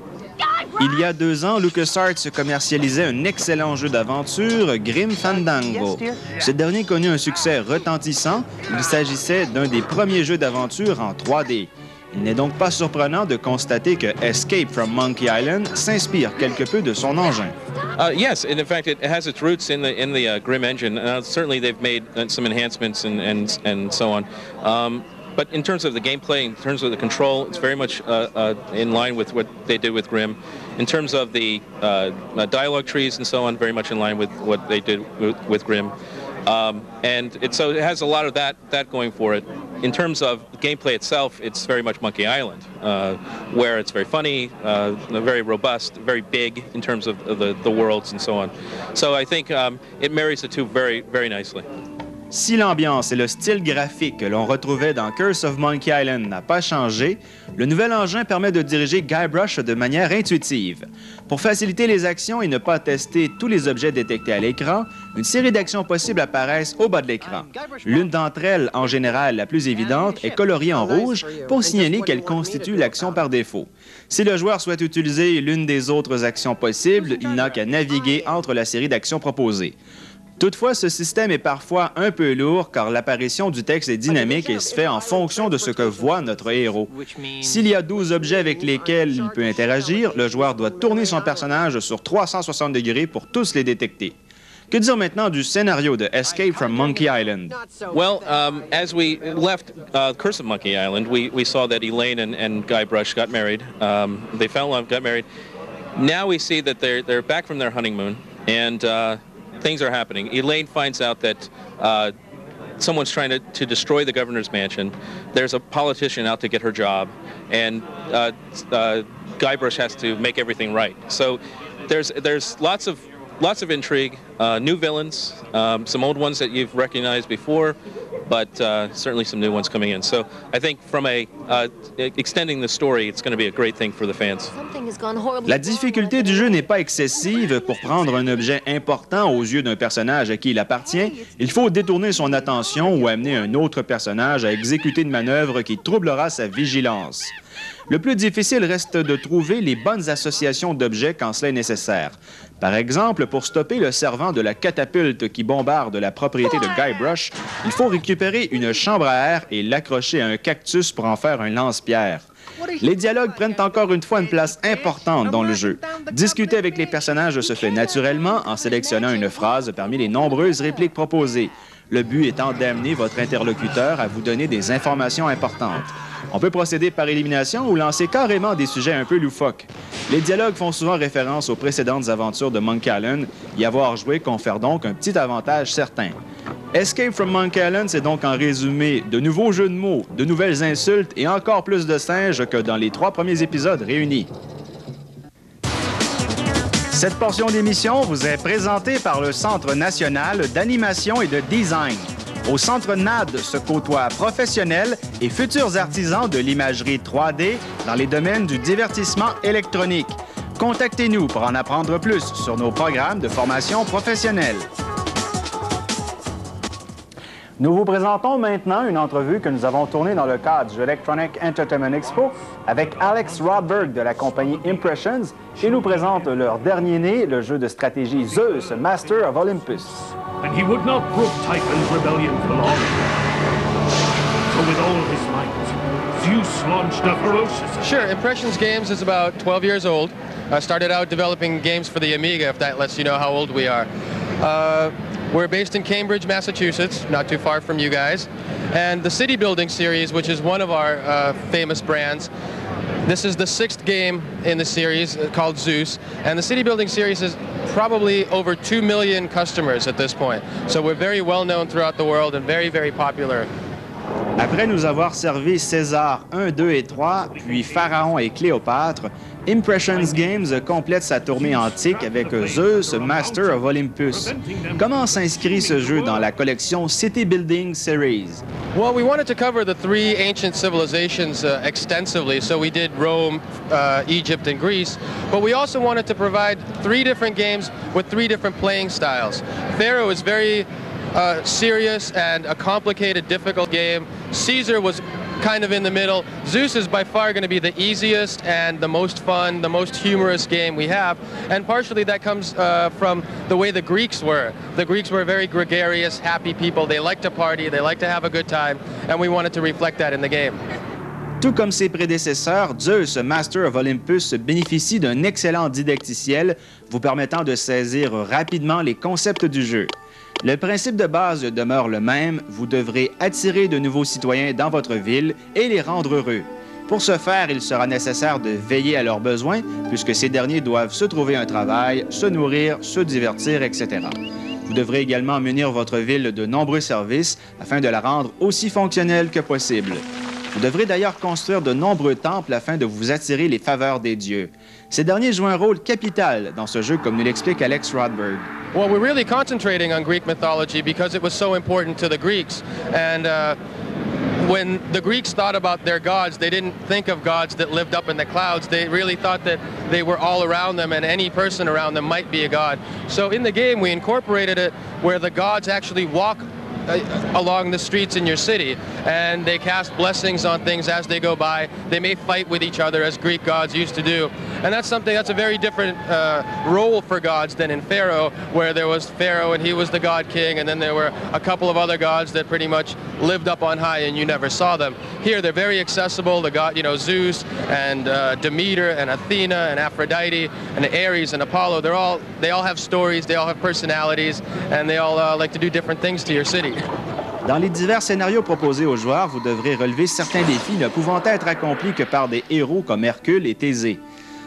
Il y a deux ans, LucasArts commercialisait un excellent jeu d'aventure, Grim Fandango. Ce dernier connut un succès retentissant. Il s'agissait d'un des premiers jeux d'aventure en trois D. Il n'est donc pas surprenant de constater que Escape from Monkey Island s'inspire quelque peu de son engin. Uh, yes, and in fact, it has its roots in the in the uh, Grim engine. Uh, certainly, they've made uh, some enhancements and and and so on. Um, But in terms of the gameplay, in terms of the control, it's very much uh, uh, in line with what they did with Grim. In terms of the uh, uh, dialogue trees and so on, very much in line with what they did with, with Grim. Um, and it, so it has a lot of that, that going for it. In terms of gameplay itself, it's very much Monkey Island, uh, where it's very funny, uh, very robust, very big in terms of, of the, the worlds and so on. So I think um, it marries the two very, very nicely. Si l'ambiance et le style graphique que l'on retrouvait dans Curse of Monkey Island n'a pas changé, le nouvel engin permet de diriger Guybrush de manière intuitive. Pour faciliter les actions et ne pas tester tous les objets détectés à l'écran, une série d'actions possibles apparaissent au bas de l'écran. L'une d'entre elles, en général la plus évidente, est coloriée en rouge pour signaler qu'elle constitue l'action par défaut. Si le joueur souhaite utiliser l'une des autres actions possibles, il n'a qu'à naviguer entre la série d'actions proposées. Toutefois, ce système est parfois un peu lourd car l'apparition du texte est dynamique et se fait en fonction de ce que voit notre héros. S'il y a douze objets avec lesquels il peut interagir, le joueur doit tourner son personnage sur trois cent soixante degrés pour tous les détecter. Que dire maintenant du scénario de Escape from Monkey Island? Well, um, as we left uh, Curse of Monkey Island, we, we saw that Elaine and, and Guybrush got married. Um, they fell in love, got married. Now we see that they're, they're back from their honeymoon, and uh, things are happening. Elaine finds out that uh, someone's trying to, to destroy the governor's mansion. There's a politician out to get her job, and uh, uh, Guybrush has to make everything right. So there's there's lots of lots of intrigue, uh, new villains, um, some old ones that you've recognized before, but uh, certainly some new ones coming in. So I think from a uh, extending the story, it's going to be a great thing for the fans. La difficulté du jeu n'est pas excessive. Pour prendre un objet important aux yeux d'un personnage à qui il appartient, il faut détourner son attention ou amener un autre personnage à exécuter une manœuvre qui troublera sa vigilance. Le plus difficile reste de trouver les bonnes associations d'objets quand cela est nécessaire. Par exemple, pour stopper le servant de la catapulte qui bombarde la propriété de Guybrush, il faut récupérer une chambre à air et l'accrocher à un cactus pour en faire un lance-pierre. Les dialogues prennent encore une fois une place importante dans le jeu. Discuter avec les personnages se fait naturellement en sélectionnant une phrase parmi les nombreuses répliques proposées, le but étant d'amener votre interlocuteur à vous donner des informations importantes. On peut procéder par élimination ou lancer carrément des sujets un peu loufoques. Les dialogues font souvent référence aux précédentes aventures de Monkey Island. Y avoir joué confère donc un petit avantage certain. Escape from Monkey Island, c'est donc en résumé de nouveaux jeux de mots, de nouvelles insultes et encore plus de singes que dans les trois premiers épisodes réunis. Cette portion d'émission vous est présentée par le Centre national d'animation et de design. Au Centre N A D se côtoient professionnels et futurs artisans de l'imagerie trois D dans les domaines du divertissement électronique. Contactez-nous pour en apprendre plus sur nos programmes de formation professionnelle. Nous vous présentons maintenant une entrevue que nous avons tournée dans le cadre du Electronic Entertainment Expo avec Alex Rodberg de la compagnie Impressions et nous présente leur dernier né, le jeu de stratégie Zeus, Master of Olympus. And he would not brook Typhon's rebellion for long. So with all his might, Zeus launched a ferocious... Sure, Impressions Games is about twelve years old. I started out developing games for the Amiga, if that lets you know how old we are. Uh, we're based in Cambridge, Massachusetts, not too far from you guys. And the City Building series, which is one of our uh, famous brands, this is the sixth game in the series uh, called Zeus. And the City Building series is probably over two million customers at this point. So we're very well known throughout the world and very, very popular. Après nous avoir servi César un, deux et trois, puis Pharaon et Cléopâtre, Impressions Games complète sa tournée antique avec Zeus, Master of Olympus. Comment s'inscrit ce jeu dans la collection City Building Series? Well, we wanted to cover the three ancient civilizations uh, extensively, so we did Rome, uh, Egypt, and Greece, but we also wanted to provide three different games with three different playing styles. Pharaoh is very uh, serious and a complicated, difficult game. Caesar was kind of in the middle. Zeus is by far going to be the easiest and the most fun, the most humorous game we have. And partially that comes uh, from the way the Greeks were. The Greeks were very gregarious, happy people. They like to party, they like to have a good time, and we wanted to reflect that in the game. Tout comme ses prédécesseurs, Zeus, Master of Olympus, bénéficie d'un excellent didacticiel vous permettant de saisir rapidement les concepts du jeu. Le principe de base demeure le même, vous devrez attirer de nouveaux citoyens dans votre ville et les rendre heureux. Pour ce faire, il sera nécessaire de veiller à leurs besoins, puisque ces derniers doivent se trouver un travail, se nourrir, se divertir, et cetera. Vous devrez également munir votre ville de nombreux services afin de la rendre aussi fonctionnelle que possible. Vous devrez d'ailleurs construire de nombreux temples afin de vous attirer les faveurs des dieux. Ces derniers jouent un rôle capital dans ce jeu, comme nous l'explique Alex Rodberg. Well, we're really concentrating on Greek mythology because it was so important to the Greeks. And uh, when the Greeks thought about their gods, they didn't think of gods that lived up in the clouds. They really thought that they were all around them and any person around them might be a god. So in the game, we incorporated it where the gods actually walk Uh, along the streets in your city, and they cast blessings on things as they go by. They may fight with each other as Greek gods used to do, and that's something that's a very different uh, role for gods than in Pharaoh, where there was Pharaoh and he was the god king, and then there were a couple of other gods that pretty much lived up on high and you never saw them. Here they're very accessible. The god, you know, Zeus and uh, Demeter and Athena and Aphrodite and Ares and Apollo, they're all they all have stories, they all have personalities, and they all uh, like to do different things to your city. Dans les divers scénarios proposés aux joueurs, vous devrez relever certains défis ne pouvant être accomplis que par des héros comme Hercule et Thésée.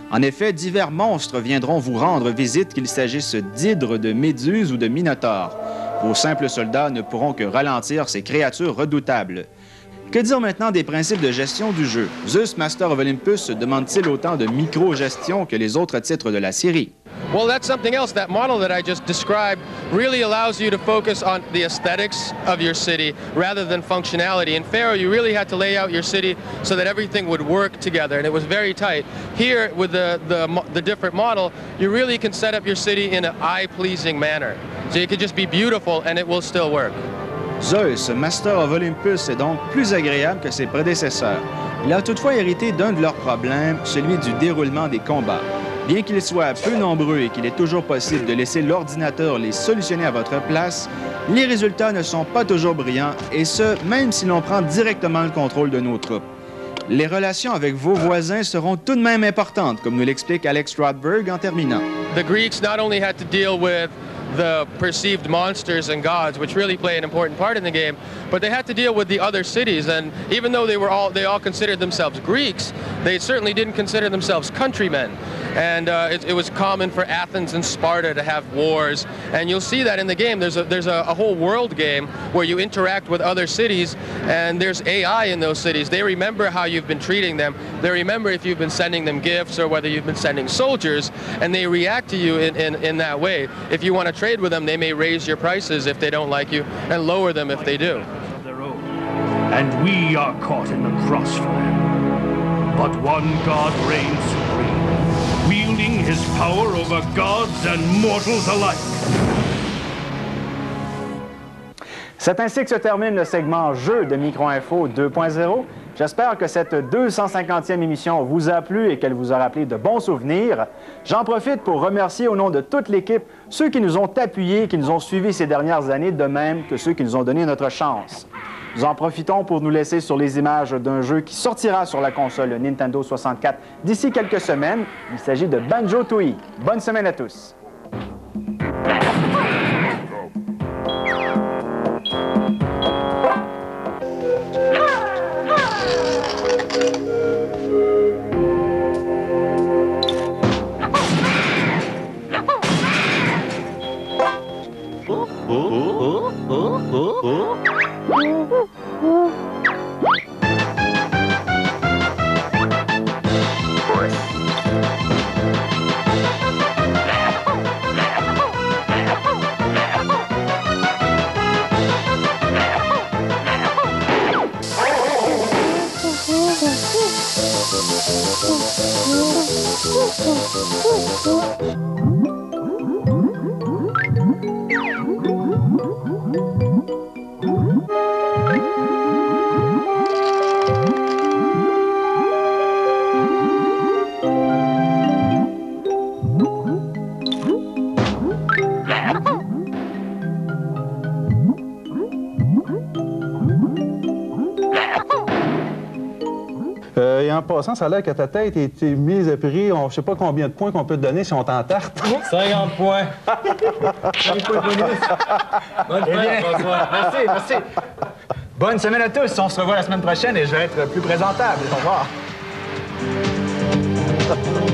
En effet, divers monstres viendront vous rendre visite, qu'il s'agisse d'hydres, de méduses ou de minotaures. Vos simples soldats ne pourront que ralentir ces créatures redoutables. Que dire maintenant des principes de gestion du jeu? Zeus, Master of Olympus, demande-t-il autant de micro-gestion que les autres titres de la série? Well, that's something else. That model that I just described really allows you to focus on the aesthetics of your city rather than functionality. In Pharaoh, you really had to lay out your city so that everything would work together, and it was very tight. Here, with the, the, the different model, you really can set up your city in an eye-pleasing manner. So you can just be beautiful, and it will still work. Zeus, Master of Olympus, est donc plus agréable que ses prédécesseurs. Il a toutefois hérité d'un de leurs problèmes, celui du déroulement des combats. Bien qu'ils soient peu nombreux et qu'il est toujours possible de laisser l'ordinateur les solutionner à votre place, les résultats ne sont pas toujours brillants, et ce, même si l'on prend directement le contrôle de nos troupes. Les relations avec vos voisins seront tout de même importantes, comme nous l'explique Alex Strodberg en terminant. The Greeks not only had to deal with the perceived monsters and gods, which really play an important part in the game, but they had to deal with the other cities. And even though they were all, they all considered themselves Greeks, they certainly didn't consider themselves countrymen. And uh, it, it was common for Athens and Sparta to have wars. And you'll see that in the game. There's a, there's a, a whole world game where you interact with other cities, and there's A I in those cities. They remember how you've been treating them. They remember if you've been sending them gifts or whether you've been sending soldiers, and they react to you in, in, in that way. If you want to trade with them, they may raise your prices if they don't like you and lower them if they do. And we are caught in the crossfire. But one God reigns supreme, wielding his power over gods and mortals alike. C'est ainsi que se termine le segment Jeux de Micro-Info deux point zéro. J'espère que cette deux cent cinquantième émission vous a plu et qu'elle vous a rappelé de bons souvenirs. J'en profite pour remercier au nom de toute l'équipe ceux qui nous ont appuyés, qui nous ont suivis ces dernières années, de même que ceux qui nous ont donné notre chance. Nous en profitons pour nous laisser sur les images d'un jeu qui sortira sur la console Nintendo soixante-quatre d'ici quelques semaines. Il s'agit de Banjo-Tooie. Bonne semaine à tous! En passant, ça a l'air que ta tête a été mise à prix. On ne sait pas combien de points qu'on peut te donner si on t'en tarte. cinquante points. Bonne eh bien, François. Merci, merci. Bonne semaine à tous. On se revoit la semaine prochaine et je vais être plus présentable. Au revoir.